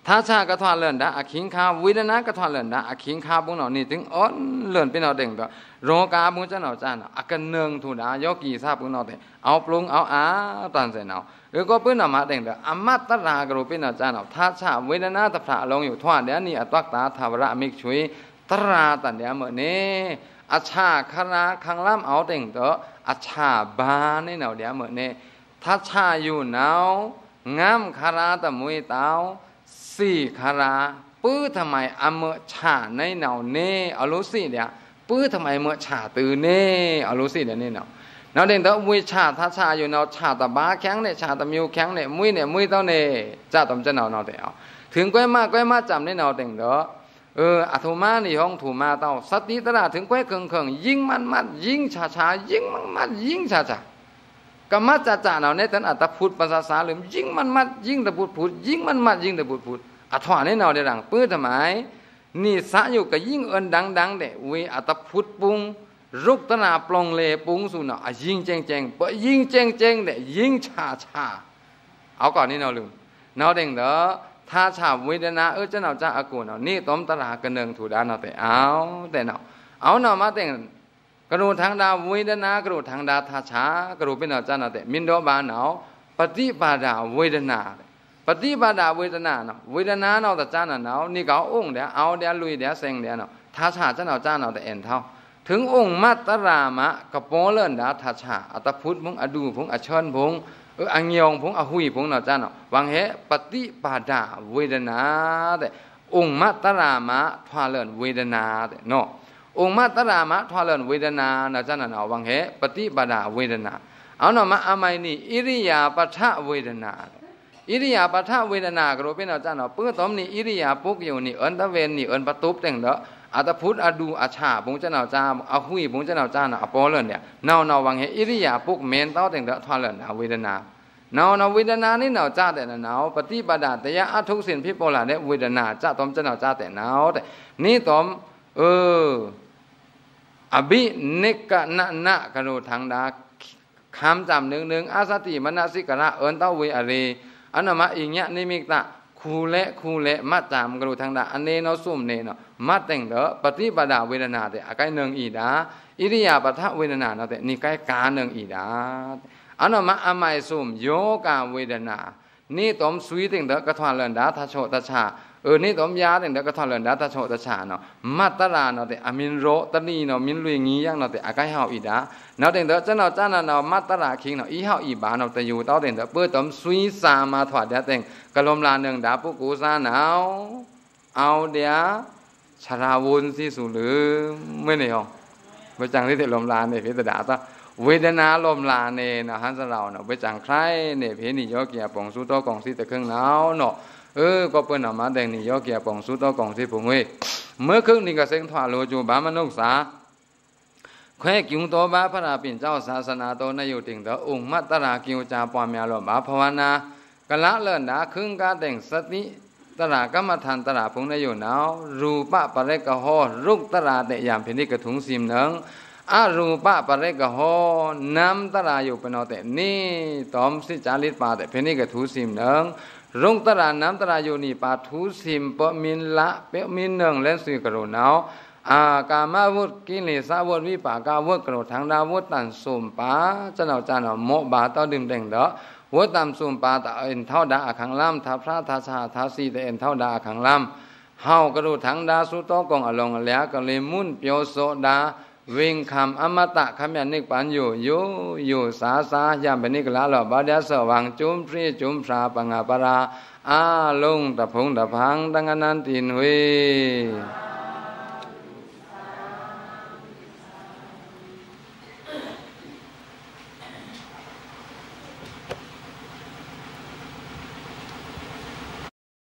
ท้าชากระทวาเลินดาอคิงคาวิดนากระทวาเลินดาอคิงคาบุญหนอนี่ถึงอ้อนเลินเป็นเอาเด่งตัวโรกาบุญเจ้าหนอจ้าหนออากันเนืองถูดายกีทราบบุญหนอเด่เอาปรุงเอาอาตันเสนเอาเออก็เพื่อนเอามาเด่งตัวอมัตตรากรุเป็นเอาจ้าหนอท้าชาวิดนาตพระลงอยู่ทว่าเดี๋ยวนี้อตวักตาทาวระมิกช่วยตราตันเดียเมื่อนี้อาชาคณะขังล่ำเอาเด่งตัวอาชาบาในเนาเดียเมื่อนี้ท้าชาอยู่เนางามคาราตะมุยเตาสี่คาราปื้อทำไมอเมชาในเนาเน่เอารู้สิเดียปื้อทำไมเมื่อชาตื่นเน่เอารู้สิเดียนี่เนาเนาเด่นเตามุยชาท้าชาอยู่เนาชาตะบ้าแข็งเนี่ยชาตะมิวแข็งเนี่ยมุยเนี่ยมุยเต้าเนี่ยจ้าตำจะเนาเนาเดียวถึงก้อยมากก้อยมากจำในเนาเด่งเด้อเอออัตุมานี่ห้องถูมาเต้าสติตระถึงก้อยเคิงเคิงยิ่งมันมัดยิ่งชาชายิ่งมันมัดยิ่งชาชากรรมจัจจาเนาเนี่ยท่านอัตพุทธภาษาสาลืมยิ่งมันมัดยิ่งตะพุทธพุทธยิ่งมันมัดยิ่งตะพุทธพุทธอัตถวาเนี่ยเนาเดี๋ยวดังปื้อทำไมนี่สะอยู่กับยิ่งเอินดังดังเดเวอัตพุทธปุงรุกตนาปลงเลปุงสุนเนาะยิ่งเจงเจงเปยิ่งเจงเจงเดยิ่งชาชาเอาก่อนนี่เนาลืมเนาเด้งเด้อถ้าชาเวทนาเออเจ้าเนาจ้าอากูเนาะนี่ต้มตรากันเนืองถูดาเนาแต่เอาแต่เนาเอาเนามาเด้งกระดูทางดาวเวทนากระดูทางดาทาชากระดูเป็นเนาจ้าเนาแต่มินโดบาเนาปฏิปาดาเวทนาปฏิปาดาเวทนาเนาะเวทนาเนาแต่จ้าเนานี่เขาองค์เดียวเอาเดียวลุยเดียวเซ็งเดียวเนาะทาชาเจ้าเนาจ้าเนาแต่เอ็นเท่าถึงองค์มัตตรามะกระโปงเลื่อนดาทาชาอัตพุทธพงอดูพงอเชิญพงเอออังยองพงอหุยพงเนาจ้าเนาวังเหปฏิปาดาเวทนาแต่องค์มัตตรามะทวาเลื่อนเวทนาแต่เนาะองค์มัตตรามะทวาเลื่อนเวทนาเนาจ้าเนาวังเหปฏิปาดาเวทนาเอาเนาะมาอามัยนี่อิริยาปทะเวทนาอิริยาปทะเวทนากระโดเป็นเนาจ้าเนาปื้อต้มนี่อิริยาปุกอยู่นี่เอินตะเวนนี่เอินประตูแต่งเนาะอัตพุทธอดูอาชาปุงเจ้าเนาจ้าอาหุยปุงเจ้าเนาจ้าเนาอปอเลื่อนเนี่ยเนาเนาวังเหอิริยาปุกเมนเต้าแต่งเนาทวาเลื่อนเวทนาเนาเนาเวทนานี่เนาจ้าแต่เนาปฏิปดาแต่ยะอัทุกสิ่งพิโปลาเนี่ยเวทนาจ้าต้มเจ้าเนาจ้าแต่เนาแต่นี่ต้มเอออภิเนกนะนะกระโดทางดาคำจำหนึ่งหนึ่งอาสติมนสิกระเอินเต้าเวอเรอันนั้นมาอีกเนี่ยนิมิตะคูเละคูเละมัดจามกระดูทางดาอันเนเนาสุ่มเนเนามัดแต่งเด้อปฏิปดาเวทนาแต่อาการหนึ่งอีดาอิริยาปทะเวทนาเนาะแต่นี่ใกล้การหนึ่งอีดาอันนั้นมาอามัยสุ่มโยกาเวทนานี่ต้มสุยแต่งเด้อกระทวนเลินดาทัชโชตชาเออนี่ต้มยาแต่งเด้อกระทวนเลินดาทัชโชตชาเนาะมัตตราเนาะแต่อามินโรตนีเนาะมินลุยงี้ยังเนาะแต่อาการเฮาอีดาเนาะแต่งเด้อเจ้าเนาะจ้าเนาะมัตตราคิงเนาะอีเฮาอีบาเนาะแต่อยู่เต้าแต่งเด้อเปื้อต้มสุยสามาถอดเด้อแต่งกะลมลาหนึ่งดาปุกูซาหนาวเอาเดียชราวุนสิสุหรือไม่เนี่ยอ๋อไปจังที่เตลมลาเนี่ยพิจารณาต่อเวทนาลมลาเนี่ยนะฮันสเราเนาะไปจังใครเนี่ยเพนิโยเกียปองสุโตกองสิตะครึ่งหนาวเนาะเออก็เปิ้นเอามาแดงนิโยเกียปองสุโตกองสิผงเวเมื่อครึ่งนี่ก็เซ็งถวาโลจูบามนุษย์สาแควกิวโตบาพระราปินเจ้าศาสนาโตนอยู่ติ่งเตอองค์มัตตรากิวจาปอมยาลบาภาวนากะละเลินดาครึ่งกาแต่งสติตรากรรมฐานตราพงในอยู่หนาวรูปะปะเรกะโหรุกตราเตยามเพนิกระถุงซิมเนึงอารูปะปะเรกะโหน้ำตราอยู่เป็นเอาแต่นี่ตอมสิจาริตปาแต่เพนิกระถุซิมเนึงรุกตราน้ำตราอยู่นี่ปาทุซิมเปมินละเปมินเนึงเล่นสื่อกระโดหนาวอากามาวุฒกิเลสาวุฒวิปากาวุฒกระโดทางดาวุฒตันสุมปาเจ้าเนาจานโมบาต้อดื่มแดงเด้อวัดตามสุมปาตาเอ็นเท่าดาขังล่ำทัพพระทัชาทัสีแต่เอ็นเท่าดาขังล่ำเฮากระดูทางดาสุโตกองอลงเหลียกเลยมุ่นเปียวโซดาเวงคำอมตะคำยันนิกปันอยู่อยู่อยู่สาสายามเป็นนิกละหล่อบาดาสว่างจุมพรีจุมพราปังอาปราอาลงตะพงตะพังดังอนันตินเว